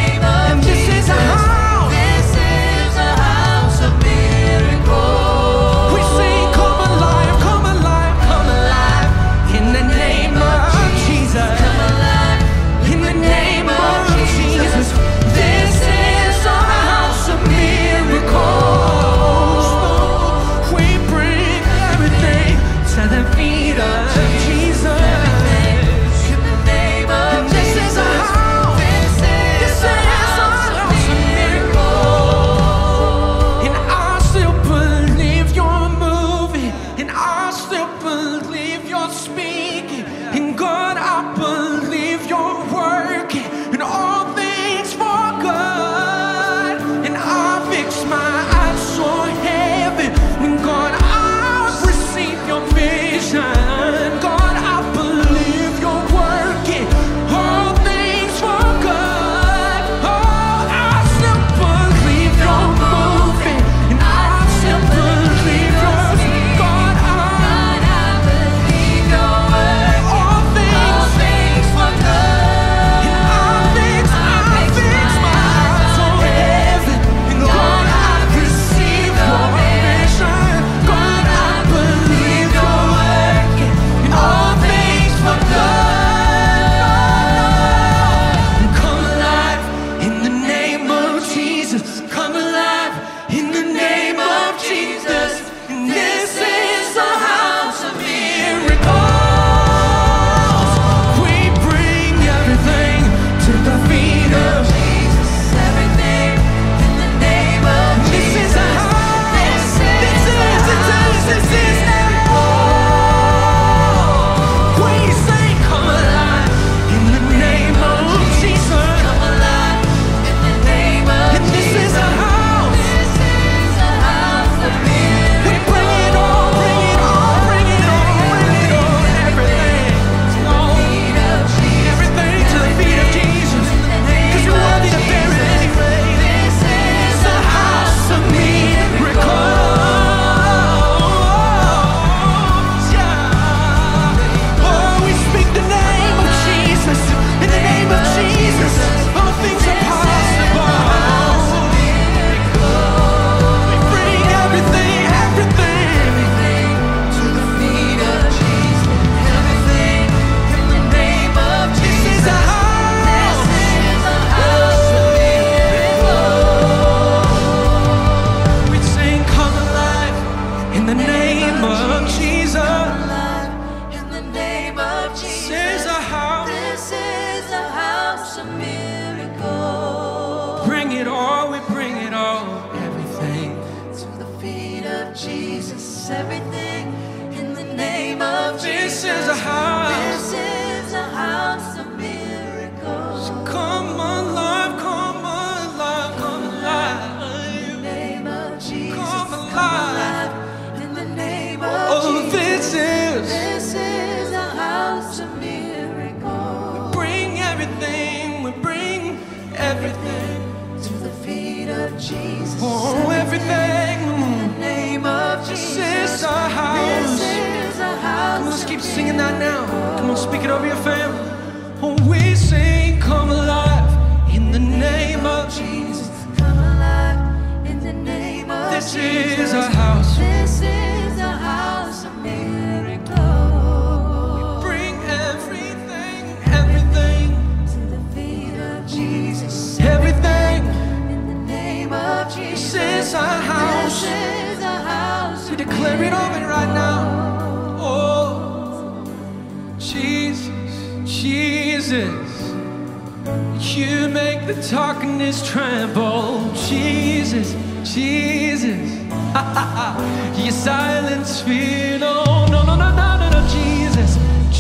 everything in the name of Jesus. This is a house. This is a house of miracles. So come alive, come alive, come alive. In the name of Jesus, Come alive. in the name of Oh, Jesus. this is. This is a house of miracles. Bring everything, we bring everything. To the feet of Jesus. Oh, everything. In the name of Jesus. This is our house. This is a house. Come on, let's keep singing that now. Come on, speak it over your family. Oh, we sing, come alive in the name of Jesus. Come alive in the name of This Jesus. is our house. This is a house of miracles. Bring everything, everything, To the feet of Jesus. everything. In the name of Jesus. This is our house. This is a house. We declare it over right now. Oh, Jesus, Jesus. You make the darkness tremble. Jesus, Jesus. You silence fear. No, no, no, no, no, no, no. Jesus,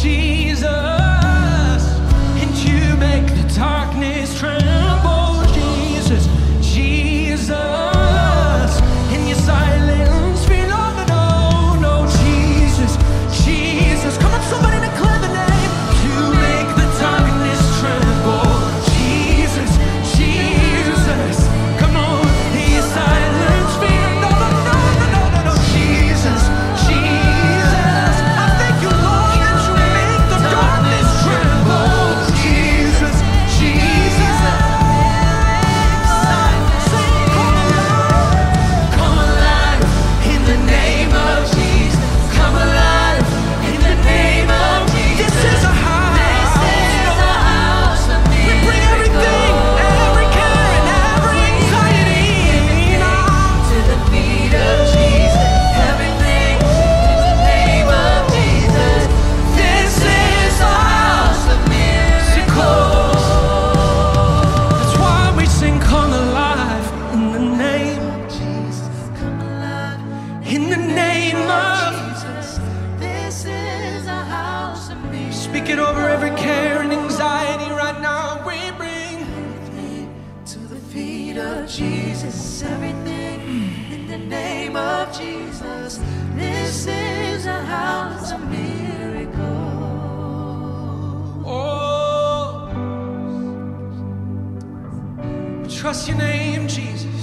Jesus. And you make the darkness tremble. Jesus, Jesus. And you silence fear. No, no, no, no. Jesus, Jesus. Come on, somebody declare the name. You make the darkness tremble. Jesus, Jesus. Come on, you silence fear. No, no, no, no, no, no, no. Jesus, Jesus. I thank you, Lord, that you make the darkness tremble. Jesus, Jesus. Say, come alive, come alive in the name of Jesus. Come alive in the name of Jesus. This is a house. This is a house of We bring everything, every care and every anxiety now. To the feet of Jesus. Everything in the name of Jesus. This is a house of miracles. That's why we sing, come alive in the name, Jesus, come alive. in the name of. Jesus, this is a house of miracles. Speak it over every care and anxiety right now. We bring. To the feet of Jesus, everything in the name of Jesus. This is a house of miracles. Oh, we trust your name, Jesus.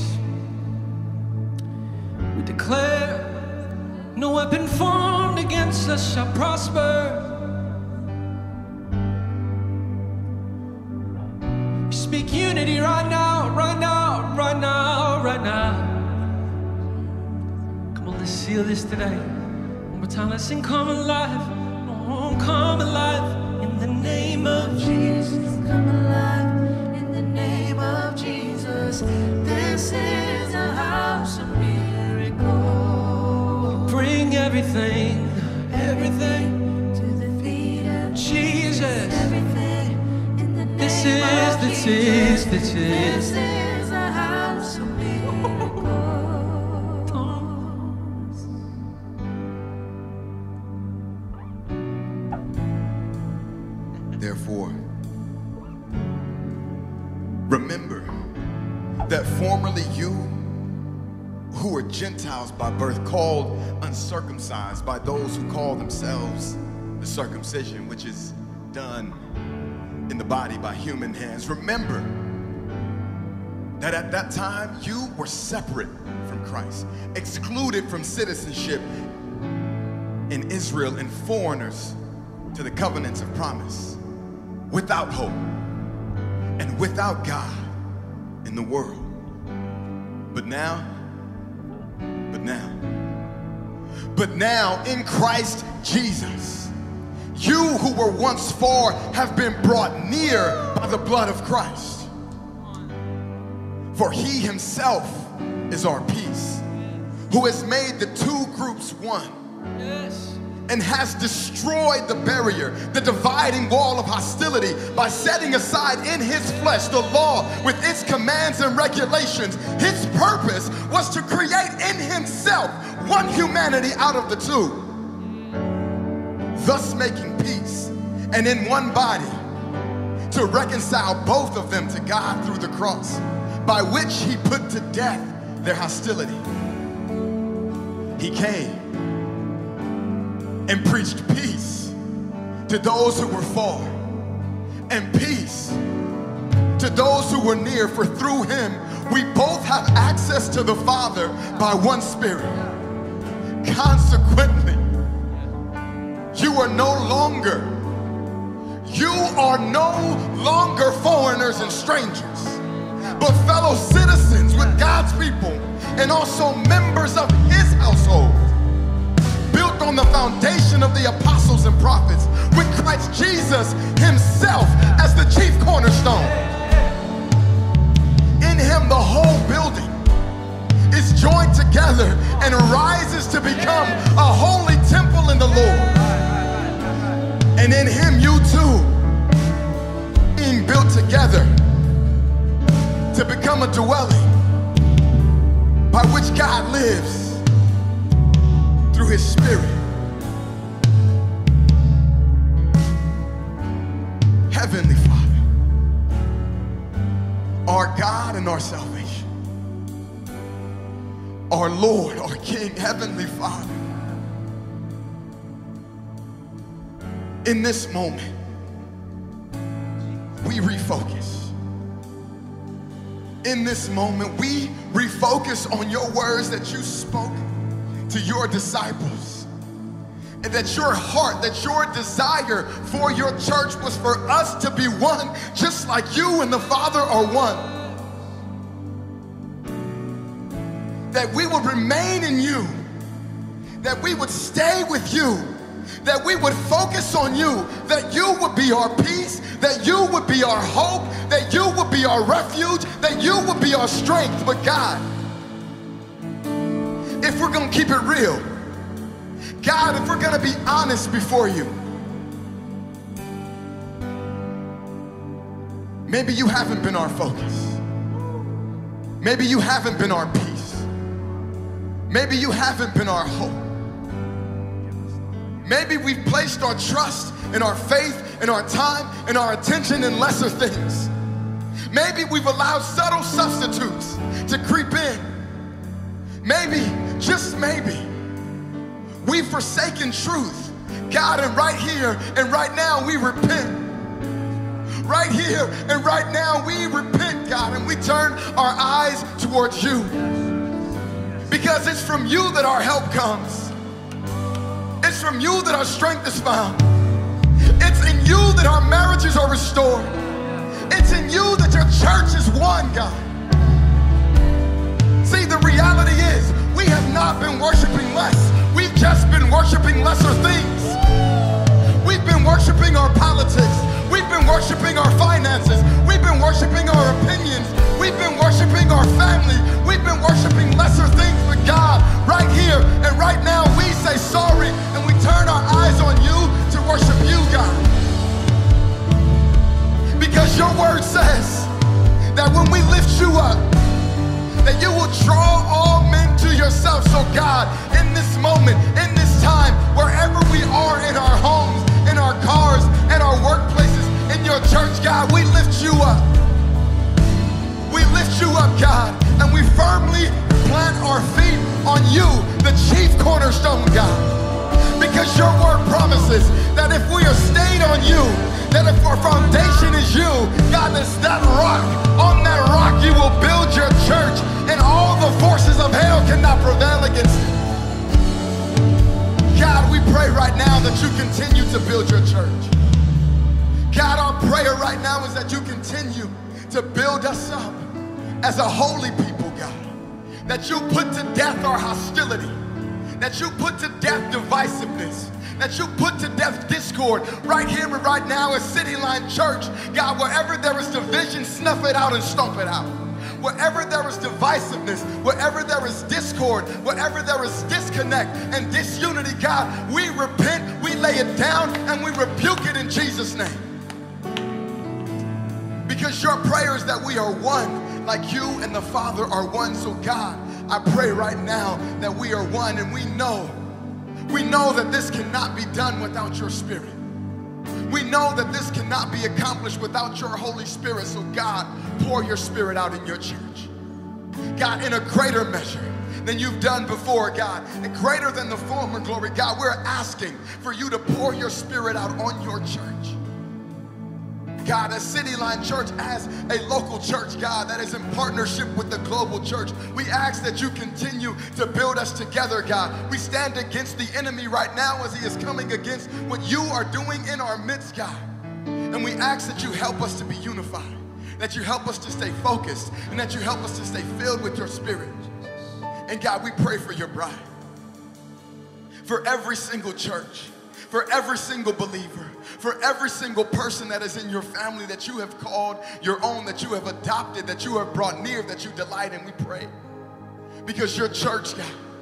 We declare no weapon formed against us shall prosper. We speak unity right now, right now, right now, right now. Come on, let's seal this today. One more time, let's sing, come alive. Oh, come alive in the name of Jesus. Jesus, come alive in the name of Jesus. This is a house of miracles. Bring everything, everything, To the feet of Jesus. everything in the name This of is, this Jesus. is, this This is. is a house of miracles. Therefore, remember that formerly you, who were Gentiles by birth, called uncircumcised by those who call themselves the circumcision, which is done in the body by human hands. Remember that at that time you were separate from Christ, excluded from citizenship in Israel and foreigners to the covenants of promise, without hope and without God in the world. But now, but now, but now in Christ Jesus, you who were once far have been brought near by the blood of Christ. For he himself is our peace, who has made the two groups one. Yes. And has destroyed the barrier, the dividing wall of hostility, by setting aside in his flesh the law with its commands and regulations. His purpose was to create in himself one humanity out of the two, thus making peace, and in one body to reconcile both of them to God through the cross, by which he put to death their hostility. He came and preached peace to those who were far, and peace to those who were near, for through him we both have access to the Father by one Spirit. Consequently, you are no longer, you are no longer foreigners and strangers, but fellow citizens with God's people and also members of his household, built on the foundation of the apostles and prophets, with Christ Jesus himself as the chief cornerstone. In him the whole building is joined together and rises to become a holy temple in the Lord. And in him you too, being built together to become a dwelling by which God lives through his Spirit. Heavenly Father, our God and our salvation, our Lord, our King, Heavenly Father, in this moment, we refocus. In this moment, we refocus on your words that you spoke to your disciples. And that your heart, that your desire for your church was for us to be one, just like you and the Father are one. That we would remain in you, that we would stay with you, that we would focus on you, that you would be our peace, that you would be our hope, that you would be our refuge, that you would be our strength. But God, if we're gonna keep it real, God, if we're gonna be honest before you, maybe you haven't been our focus. Maybe you haven't been our peace. Maybe you haven't been our hope. Maybe we've placed our trust and our faith and our time and our attention in lesser things. Maybe we've allowed subtle substitutes to creep in. Maybe, just maybe, we've forsaken truth. God, and right here and right now we repent. Right here and right now we repent, God, and we turn our eyes towards you. Because it's from you that our help comes. It's from you that our strength is found. It's in you that our marriages are restored. It's in you that your church is one, God. See, the reality is we have not been worshiping less. We've just been worshiping lesser things. We've been worshiping our politics. We've been worshiping our finances. We've been worshiping our opinions. We've been worshiping our family. We've been worshiping lesser things. But God, right here and right now, we say sorry and we turn our eyes on you to worship you, God. Because your word says that when we lift you up, that you will draw all men to yourself. So God, in this moment, in this time, wherever we are in our homes, in our cars, in our workplaces, in your church, God, we lift you up. We lift you up, God, and we firmly plant our feet on you, the chief cornerstone, God. Because your word promises that if we are stayed on you, that if our foundation is you, God, that's that rock. On that rock you will build your church, and all the forces of hell cannot prevail against it. God, we pray right now that you continue to build your church. God, our prayer right now is that you continue to build us up as a holy people, God. That you put to death our hostility. That you put to death divisiveness. That you put to death discord right here and right now at Cityline Church. God, wherever there is division, snuff it out and stomp it out. Wherever there is divisiveness, wherever there is discord, wherever there is disconnect and disunity, God, we repent, we lay it down, and we rebuke it in Jesus' name. Because your prayer is that we are one, like you and the Father are one. So God, I pray right now that we are one, and we know, we know that this cannot be done without your Spirit. We know that this cannot be accomplished without your Holy Spirit. So God, pour your Spirit out in your church. God, in a greater measure than you've done before, God, and greater than the former glory, God, we're asking for you to pour your Spirit out on your church. God, as Cityline Church, as a local church, God, that is in partnership with the global church, we ask that you continue to build us together, God. We stand against the enemy right now as he is coming against what you are doing in our midst, God. And we ask that you help us to be unified, that you help us to stay focused, and that you help us to stay filled with your Spirit. And God, we pray for your bride, for every single church, for every single believer, for every single person that is in your family that you have called your own, that you have adopted, that you have brought near, that you delight in. We pray because your church, God,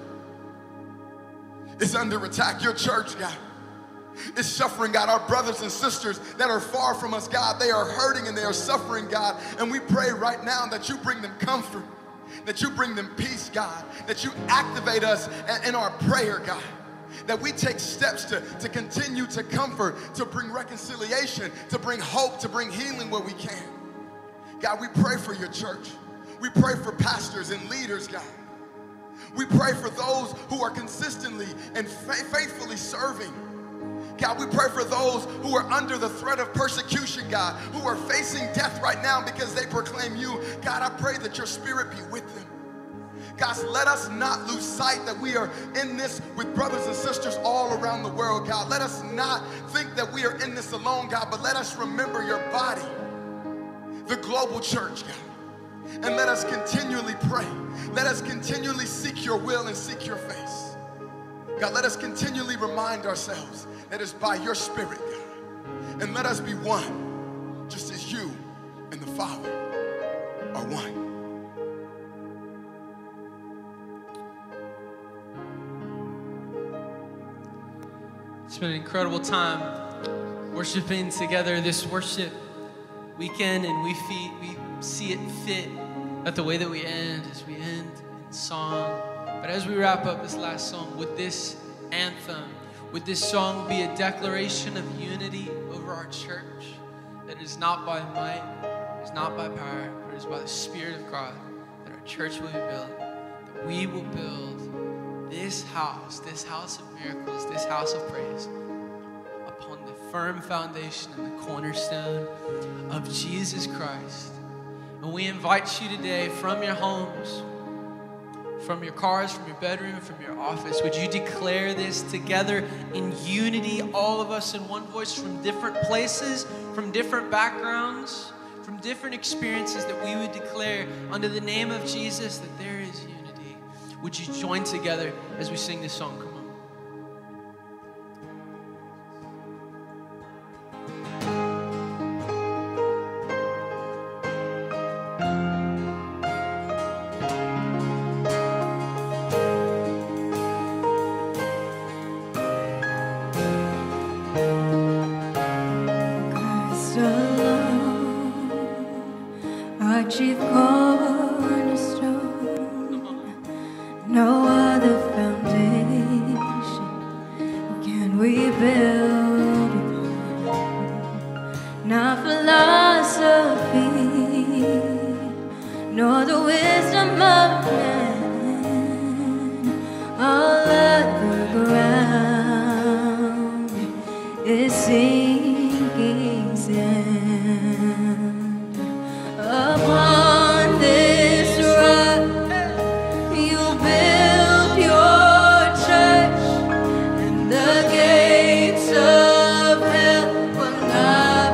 is under attack. Your church, God, is suffering, God. Our brothers and sisters that are far from us, God, they are hurting and they are suffering, God. And we pray right now that you bring them comfort, that you bring them peace, God, that you activate us in our prayer, God, that we take steps to, to continue to comfort, to bring reconciliation, to bring hope, to bring healing where we can. God, we pray for your church. We pray for pastors and leaders, God. We pray for those who are consistently and faithfully serving. God, we pray for those who are under the threat of persecution, God, who are facing death right now because they proclaim you. God, I pray that your Spirit be with them. God, let us not lose sight that we are in this with brothers and sisters all around the world, God. Let us not think that we are in this alone, God, but let us remember your body, the global church, God. And let us continually pray. Let us continually seek your will and seek your face. God, let us continually remind ourselves that it's by your Spirit, God. And let us be one, just as you and the Father are one. It's been an incredible time worshiping together this worship weekend, and we, fee, we see it fit that the way that we end is we end in song. But as we wrap up this last song, would this anthem, would this song be a declaration of unity over our church, that it is not by might, it is not by power, but it is by the Spirit of God that our church will be built, that we will build this house, this house of miracles, this house of praise, upon the firm foundation and the cornerstone of Jesus Christ. And we invite you today from your homes, from your cars, from your bedroom, from your office, would you declare this together in unity, all of us in one voice, from different places, from different backgrounds, from different experiences, that we would declare under the name of Jesus that there is unity. Would you join together as we sing this song? Come on. Christ alone, our chief cornerstone. No other foundation can we build upon. Not philosophy, nor the wisdom of man. All other ground is sinking sand. Upon this rock you build your church, and the gates of hell will not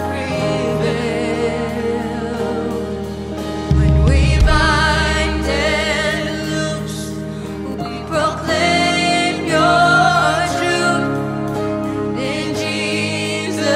prevail. When we bind and loose, we proclaim your truth, and in Jesus'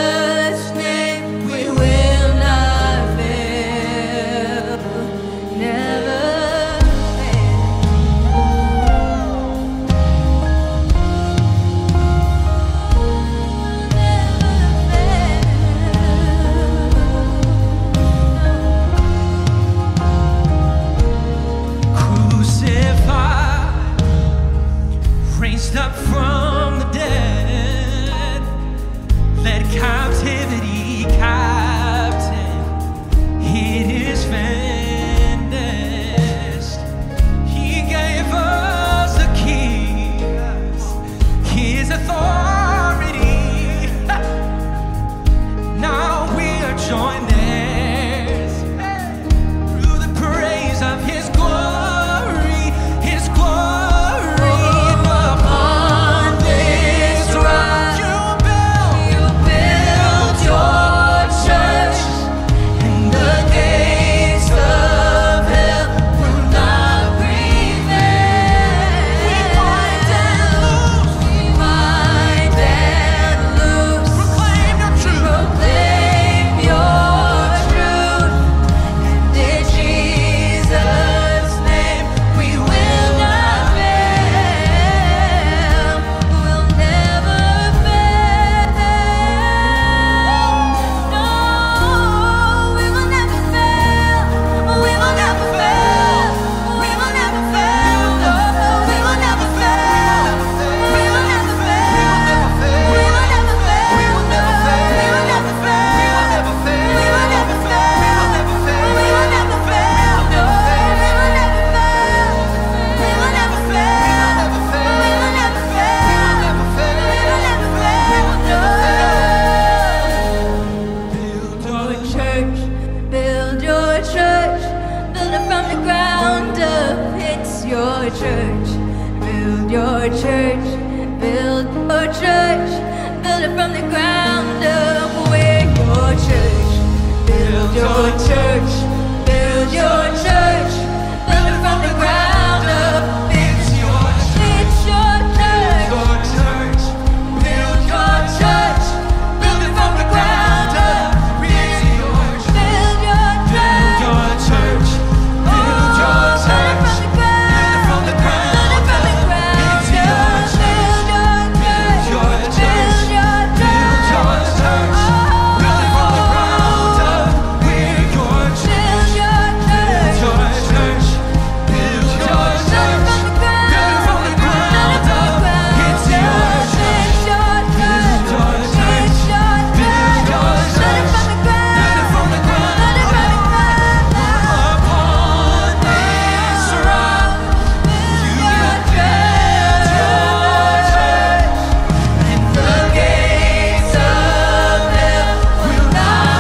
church. Build it from the ground up. It's your church. Build your church. Build your church. Build it from the ground up. We're your church. Build your church. Build your church. Build it from the ground up. It's your church. It's your church. Your church. Build your church. Build it from the ground up. It's your church. Build your church. Build your church. Build your church. Build it from the ground. Build it from the ground. It's your church. Build your church. Build your church. Build your church. Build it from the ground up. We're your church. Build your church. Build your church. Build your church. Build it from the ground up. It's your church. It's your church. Build your church. It's your church. Build your church. Build it from the ground. Build it from the ground up. Upon this rock, you will build your church, and the gates of hell will not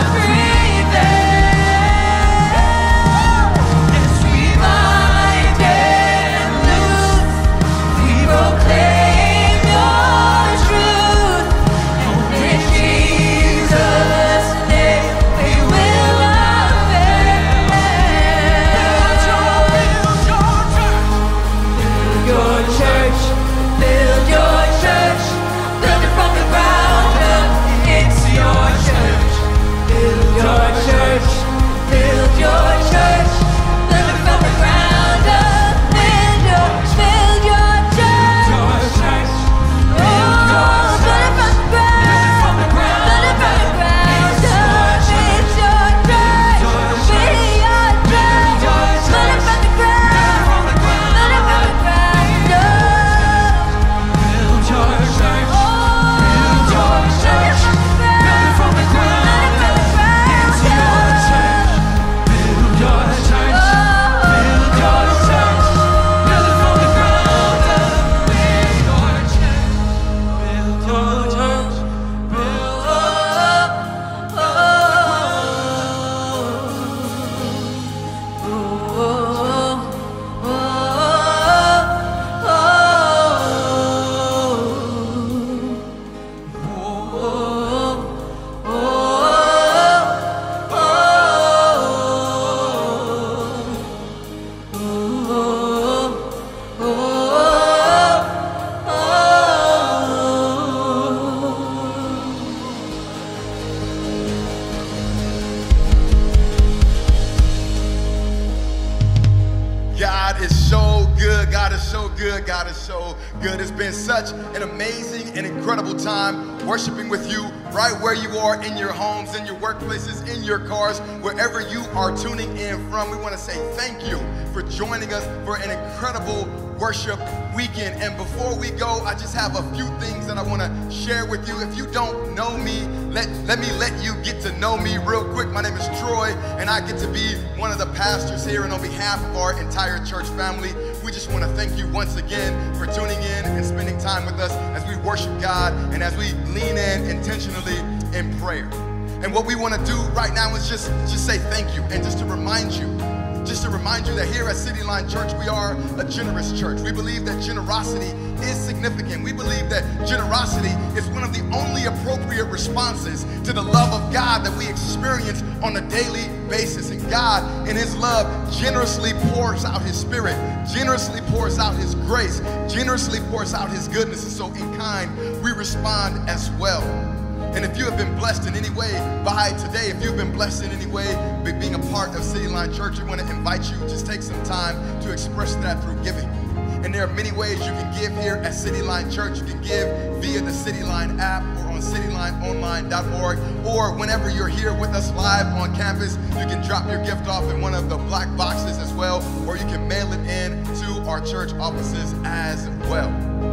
prevail. Yes, we bind and loose, we proclaim your truth, and in Jesus' name we will not fail. Build your church, build your church, build it from the ground up. It's your church. Build your church, build your church, build it from the ground up. Build your, build your church. Oh, build it from the ground. Build it from the ground up. It's your church. Build your church. Build it from the ground. Build it from the ground up. Build your church. Oh, build your church. Build it from the ground. Build it from the ground. It's your church. Build your church. Build your church. Build it from the ground up. Build your church. Build your church. Build up. God is so good. God is so good. God is so good. It's been such an amazing and incredible time worshiping with you right where you are, in your homes, in your workplaces, in your cars, wherever you are tuning in from. We want to say thank you for joining us for an incredible worship weekend. And before we go, I just have a few things that I want to share with you. If you don't know me, let, let me let you get to know me real quick. My name is Troy, and I get to be one of the pastors here. And on behalf of our entire church family, we just want to thank you once again for tuning in and spending time with us as we worship God and as we lean in intentionally in prayer. And what we want to do right now is just, just say thank you, and just to remind you, just to remind you that here at Cityline Church, we are a generous church. We believe that generosity is significant. We believe that generosity is one of the only appropriate responses to the love of God that we experience on a daily basis. And God, in His love, generously pours out His Spirit, generously pours out His grace, generously pours out His goodness. And so in kind, we respond as well. And if you have been blessed in any way by today, if you've been blessed in any way by being a part of Cityline Church, we want to invite you to just take some time to express that through giving. And there are many ways you can give here at Cityline Church. You can give via the Cityline app or on cityline online dot org, or whenever you're here with us live on campus, you can drop your gift off in one of the black boxes as well, or you can mail it in to our church offices as well.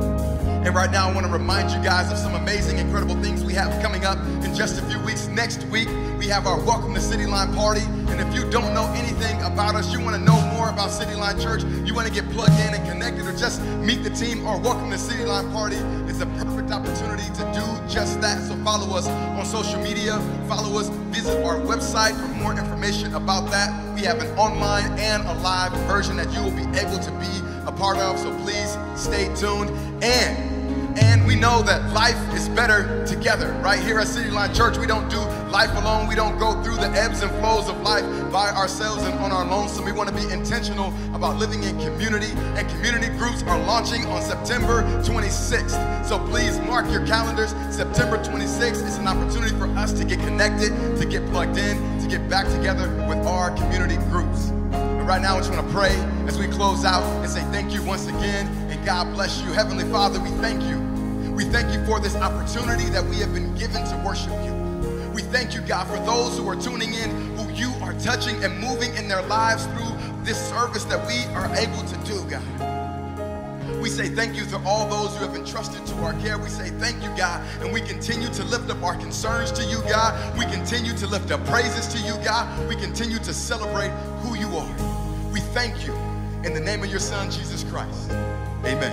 And right now, I want to remind you guys of some amazing, incredible things we have coming up in just a few weeks. Next week, we we have our Welcome to Cityline party. And if you don't know anything about us, you want to know more about Cityline Church, you want to get plugged in and connected or just meet the team, our Welcome to Cityline party is a perfect opportunity to do just that. So follow us on social media, follow us, visit our website for more information about that. We have an online and a live version that you will be able to be a part of, so please stay tuned. And And we know that life is better together. Right here at Cityline Church, we don't do life alone. We don't go through the ebbs and flows of life by ourselves and on our own. So we want to be intentional about living in community. And community groups are launching on September twenty-sixth. So please mark your calendars. September twenty-sixth is an opportunity for us to get connected, to get plugged in, to get back together with our community groups. And right now, I just want to pray as we close out and say thank you once again. And God bless you. Heavenly Father, we thank you. We thank you for this opportunity that we have been given to worship you. We thank you, God, for those who are tuning in, who you are touching and moving in their lives through this service that we are able to do, God. We say thank you to all those who have entrusted to our care. We say thank you, God, and we continue to lift up our concerns to you, God. We continue to lift up praises to you, God. We continue to celebrate who you are. We thank you in the name of your Son, Jesus Christ. Amen.